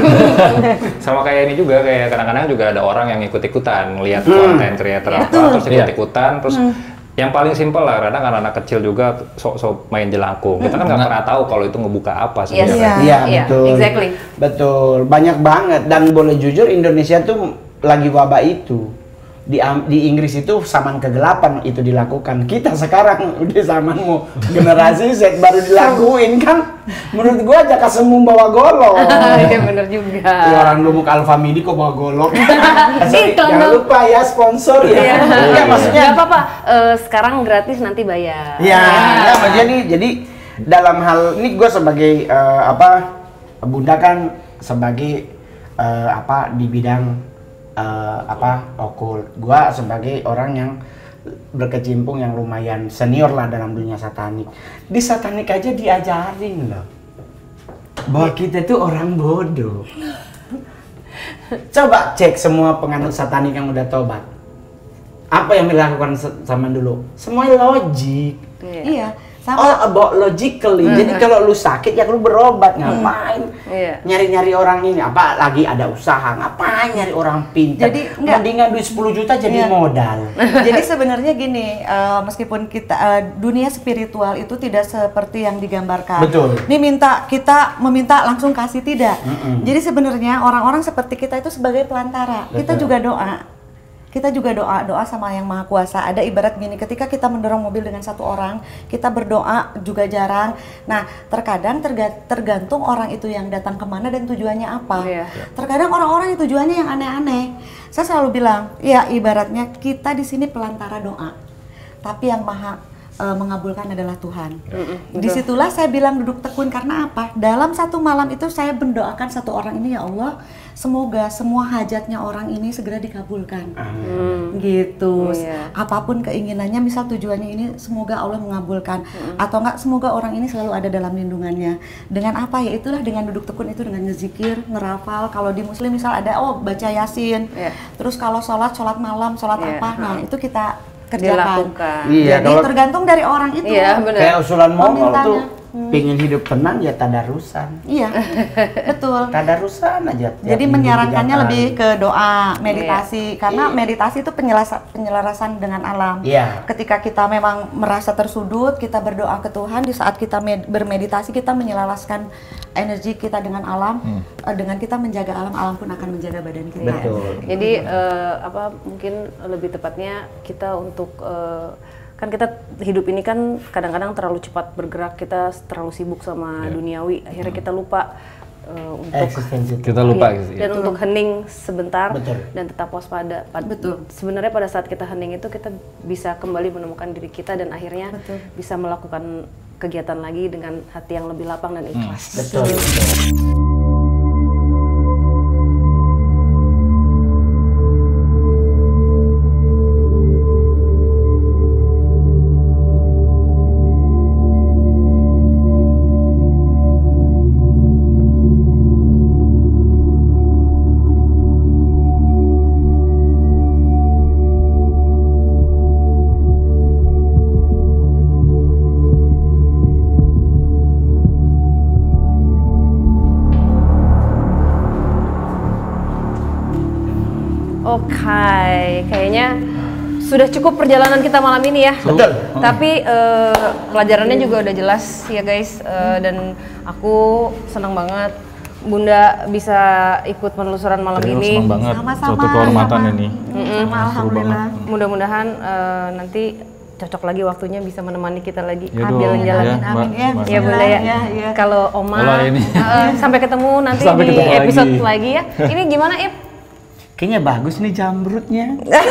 S4: Sama kayak ini juga kayak kadang-kadang juga ada orang yang ikut-ikutan lihat konten creator apa terus
S2: Iya.
S4: ikut-ikutan terus yang paling simpel lah kadang kan anak kecil juga sok-sok main jelangkung. Kita kan nggak pernah tahu kalau itu ngebuka apa
S3: Yes.
S4: sebenarnya.
S1: Iya,
S3: Iya,
S1: betul.
S3: exactly.
S1: Betul, banyak banget dan boleh jujur Indonesia tuh lagi wabah itu. Di Am- di Inggris itu zaman kegelapan itu dilakukan. Kita sekarang udah zaman mau generasi Z baru dilakuin kan. Menurut gua aja kesemu bawa golok.
S3: Iya bener juga.
S1: Ya, orang lu mau ke Alfa Midi kok bawa golok. Sorry,
S3: Iklan
S1: jangan
S3: dong.
S1: lupa ya sponsor ya.
S3: Iya.
S1: Ya, maksudnya
S3: Nggak apa-apa. Eh, sekarang gratis nanti bayar.
S1: ya, ya maksudnya nih jadi dalam hal ini gue sebagai eh, apa bunda kan sebagai eh, apa di bidang eh, apa okult. Gue sebagai orang yang berkecimpung yang lumayan senior lah dalam dunia satanik. Di satanik aja diajarin loh bahwa kita tuh orang bodoh. Coba cek semua penganut satanik yang udah tobat. Apa yang dilakukan se- zaman dulu? Semuanya logik.
S5: Iya.
S1: All
S5: Sama
S1: about logically. Jadi kalau lu sakit ya lu berobat, ngapain?
S3: Iya.
S1: Nyari-nyari orang ini, apa lagi ada usaha, ngapain nyari orang pintar?
S5: Jadi, enggak.
S1: mendingan duit sepuluh juta jadi
S5: Iya.
S1: modal.
S5: Jadi sebenarnya gini, eh, meskipun kita eh, dunia spiritual itu tidak seperti yang digambarkan.
S1: Betul.
S5: Ini minta kita meminta langsung kasih tidak. Jadi sebenarnya orang-orang seperti kita itu sebagai pelantara. Kita
S1: Betul.
S5: juga doa. Kita juga doa, doa sama yang Maha Kuasa. Ada ibarat gini, ketika kita mendorong mobil dengan satu orang, kita berdoa juga jarang. Nah, terkadang terga- tergantung orang itu yang datang kemana dan tujuannya apa.
S3: Iya.
S5: Terkadang orang-orang yang tujuannya yang aneh-aneh. Saya selalu bilang, ya ibaratnya kita di sini pelantara doa. Tapi yang maha uh, mengabulkan adalah Tuhan. Mm-mm, disitulah saya bilang duduk tekun, karena apa? Dalam satu malam itu saya mendoakan satu orang ini, ya Allah, semoga semua hajatnya orang ini segera dikabulkan. Mm. Gitu. Oh, yeah. Apapun keinginannya, misal tujuannya ini semoga Allah mengabulkan, mm. atau enggak semoga orang ini selalu ada dalam lindungannya. Dengan apa ya? Itulah dengan duduk tekun itu, dengan ngezikir, ngerafal. Kalau di Muslim misal ada oh baca Yasin. Yeah. Terus kalau sholat sholat malam, sholat yeah. apa? Nah, itu kita kerjakan.
S1: Iya,
S5: jadi kalau tergantung dari orang itu.
S3: Iya, benar.
S1: Kayak usulan Mongol tuh, hmm. pingin hidup tenang ya tadarusan.
S5: Iya, betul.
S1: Tadarusan aja.
S5: Jadi menyarankannya lebih ke doa, meditasi, iya. karena iya. meditasi itu penyelasa, penyelarasan dengan alam.
S1: Iya.
S5: Ketika kita memang merasa tersudut, kita berdoa ke Tuhan. Di saat kita med- bermeditasi, kita menyelaraskan energi kita dengan alam. Hmm. Uh, dengan kita menjaga alam, alam pun akan menjaga badan kita.
S1: Betul.
S3: Jadi uh, apa mungkin lebih tepatnya kita untuk uh, kan kita hidup ini kan kadang-kadang terlalu cepat bergerak, kita terlalu sibuk sama yeah. duniawi, akhirnya kita lupa uh, untuk
S1: eksistensi
S2: kita lupa
S3: iya,
S2: gitu,
S3: dan
S2: ya.
S3: untuk hening sebentar.
S1: Betul.
S3: Dan tetap waspada. Pad-
S5: Betul.
S3: Sebenarnya pada saat kita hening itu kita bisa kembali menemukan diri kita dan akhirnya
S5: Betul.
S3: bisa melakukan kegiatan lagi dengan hati yang lebih lapang dan ikhlas.
S1: Hmm. Betul. Betul.
S3: Oke, okay. Kayaknya sudah cukup perjalanan kita malam ini ya.
S1: Betul.
S3: Tapi uh, pelajarannya juga udah jelas ya guys, uh, dan aku senang banget Bunda bisa ikut penelusuran malam
S2: Terus
S3: ini.
S2: senang banget,
S5: Sama-sama,
S2: suatu kehormatan
S5: sama.
S2: ini.
S3: Mm-mm.
S5: Sama, alhamdulillah.
S3: Mudah-mudahan uh, nanti cocok lagi waktunya bisa menemani kita lagi
S2: Ya
S3: ah,
S2: dong,
S3: jalan-jalan.
S2: ya,
S5: Amin ya.
S2: Mbak.
S3: Ya Bunda ya.
S5: Ya, ya.
S3: Kalau Oma
S2: Olah ini.
S3: uh, sampai ketemu nanti
S2: Sampai
S3: di
S2: ketemu
S3: episode
S2: lagi.
S3: lagi ya. Ini gimana Ip?
S1: Kayaknya bagus nih jamrutnya.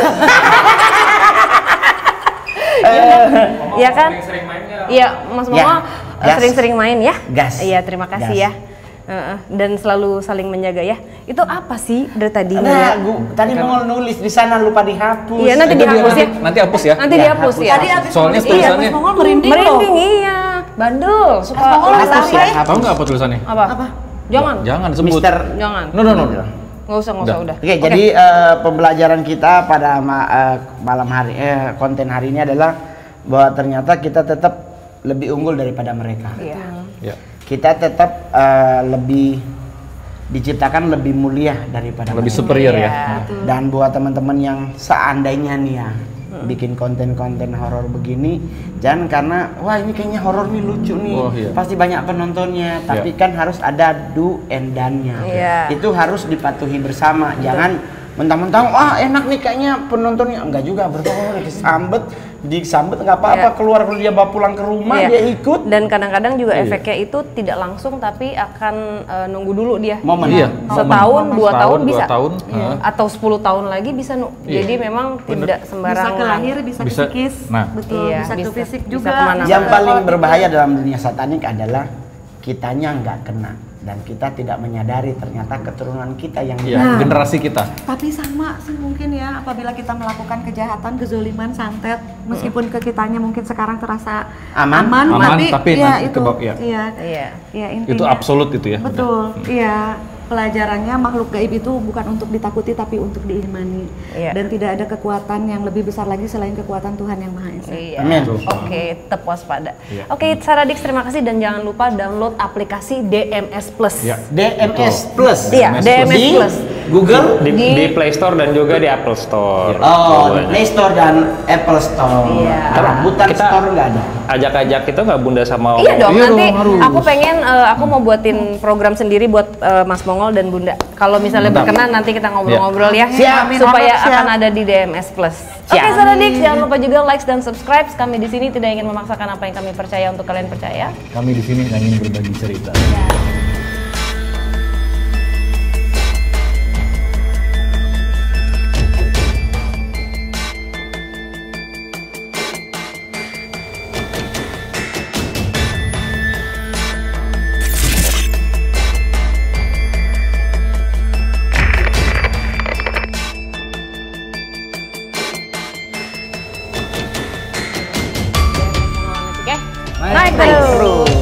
S3: Iya kan? Iya, Mas Momo
S1: Ya,
S3: uh,
S1: gas.
S3: sering-sering main ya.
S1: Gas.
S3: Iya, terima kasih
S1: Gas.
S3: ya. Uh, dan selalu saling menjaga ya. Itu apa sih dari tadi?
S1: Nah, gua, tadi mau nulis di sana lupa dihapus.
S3: Iya, nanti
S2: Itu
S3: dihapus
S2: nanti,
S3: ya.
S2: nanti hapus ya.
S3: Nanti
S1: Ya,
S3: dihapus
S1: hapus.
S3: ya.
S5: Tadi habis
S2: Soalnya
S5: nulis, iya,
S2: tulisannya-
S5: Mas Mongol merinding,
S3: Merinding
S5: loh.
S3: iya. Bandel, suka
S5: Mas Mongol
S3: orang
S5: hapus
S3: tahu
S5: ya?
S3: ya.
S2: Tahu nggak apa tulisannya?
S3: Apa?
S5: Apa?
S3: Jangan.
S2: Jangan sebut.
S1: Mister
S3: Jangan.
S2: No no no.
S3: Nggak usah, nggak usah,
S2: Udah.
S3: udah.
S1: Oke, jadi eh, pembelajaran kita pada ma- eh, malam hari eh, konten hari ini adalah bahwa ternyata kita tetap lebih unggul daripada mereka.
S3: Iya.
S2: Ya.
S1: Kita tetap eh, lebih diciptakan lebih mulia daripada
S2: Lebih
S1: mereka.
S2: superior ya.
S3: Iya.
S1: Dan buat teman-teman yang seandainya nih ya bikin konten-konten horor begini, jangan karena wah ini kayaknya horor nih lucu nih,
S2: Oh, iya.
S1: pasti banyak penontonnya, tapi kan harus ada do and done-nya.
S3: Iya.
S1: Itu harus dipatuhi bersama. Jangan mentang-mentang wah enak nih kayaknya penontonnya, enggak juga, berdoa disambet, disambet nggak apa-apa,
S3: Iya.
S1: keluar kalau dia bawa pulang ke rumah
S3: Iya.
S1: dia ikut.
S3: Dan kadang-kadang juga
S2: Iya.
S3: efeknya itu tidak langsung tapi akan uh, nunggu dulu dia.
S1: Momen.
S2: Iya.
S3: Setahun,
S2: Momen.
S3: dua
S2: Setahun,
S3: tahun
S2: dua
S3: bisa.
S2: tahun,
S3: Iya.
S2: ha.
S3: Atau sepuluh tahun lagi bisa. Nu-
S2: Iya.
S3: Jadi memang
S2: Bener.
S3: tidak
S5: Bisa
S3: sembarangan.
S5: ke lahir, bisa,
S2: Bisa.
S5: ke psikis.
S2: Nah.
S5: Betul,
S3: Iya,
S5: bisa,
S3: bisa.
S5: ke fisik
S3: Bisa
S5: juga.
S3: kemana-mana.
S1: Yang
S5: Bisa
S1: paling
S5: kalau
S1: berbahaya dalam dunia satanik adalah kitanya nggak kena dan kita tidak menyadari ternyata keturunan kita yang
S2: Iya,
S5: Nah.
S2: generasi kita.
S5: Tapi sama sih mungkin ya, apabila kita melakukan kejahatan, kezoliman, santet, meskipun ke kitanya mungkin sekarang terasa
S1: Aman.
S5: aman,
S2: Aman,
S5: tapi,
S2: tapi
S5: ya
S2: nanti
S5: itu,
S2: kebak- ya.
S5: iya,
S3: Iya.
S5: iya intinya.
S2: Itu absolut itu ya.
S5: Betul, iya. Pelajarannya makhluk gaib itu bukan untuk ditakuti tapi untuk diimani.
S3: Iya.
S5: Dan tidak ada kekuatan yang lebih besar lagi selain kekuatan Tuhan yang Maha Esa.
S3: Iya.
S1: Amin.
S3: Oke, tetap waspada.
S2: Iya.
S3: Oke, Saradix terima kasih dan jangan lupa download aplikasi D M S Plus.
S2: Ya.
S1: D M S Plus.
S3: Iya, D M S
S1: Di
S3: Plus.
S1: Google.
S4: Di,
S3: Di-
S4: di Play Store dan juga di Apple Store.
S1: Oh, di
S4: Keduanya.
S1: Play Store dan Apple Store.
S3: Iya.
S1: Rambutan
S4: Kita-
S1: Store nggak ada.
S4: Ajak-ajak itu nggak Bunda sama
S3: Iya dong,
S2: Iya
S3: nanti
S2: dong, harus.
S3: aku pengen, eh, aku mau buatin program sendiri buat eh, Mas Mongol dan Bunda. Kalau misalnya
S2: Mantap.
S3: berkenan nanti kita ngobrol-ngobrol ya,
S1: Siap.
S3: supaya
S5: Siap.
S3: akan ada di D M S Plus. Oke,
S1: Siap.
S3: Saradix, jangan lupa juga like dan subscribe. Kami di sini tidak ingin memaksakan apa yang kami percaya untuk kalian percaya.
S2: Kami di sini ingin berbagi cerita.
S3: Naik terus.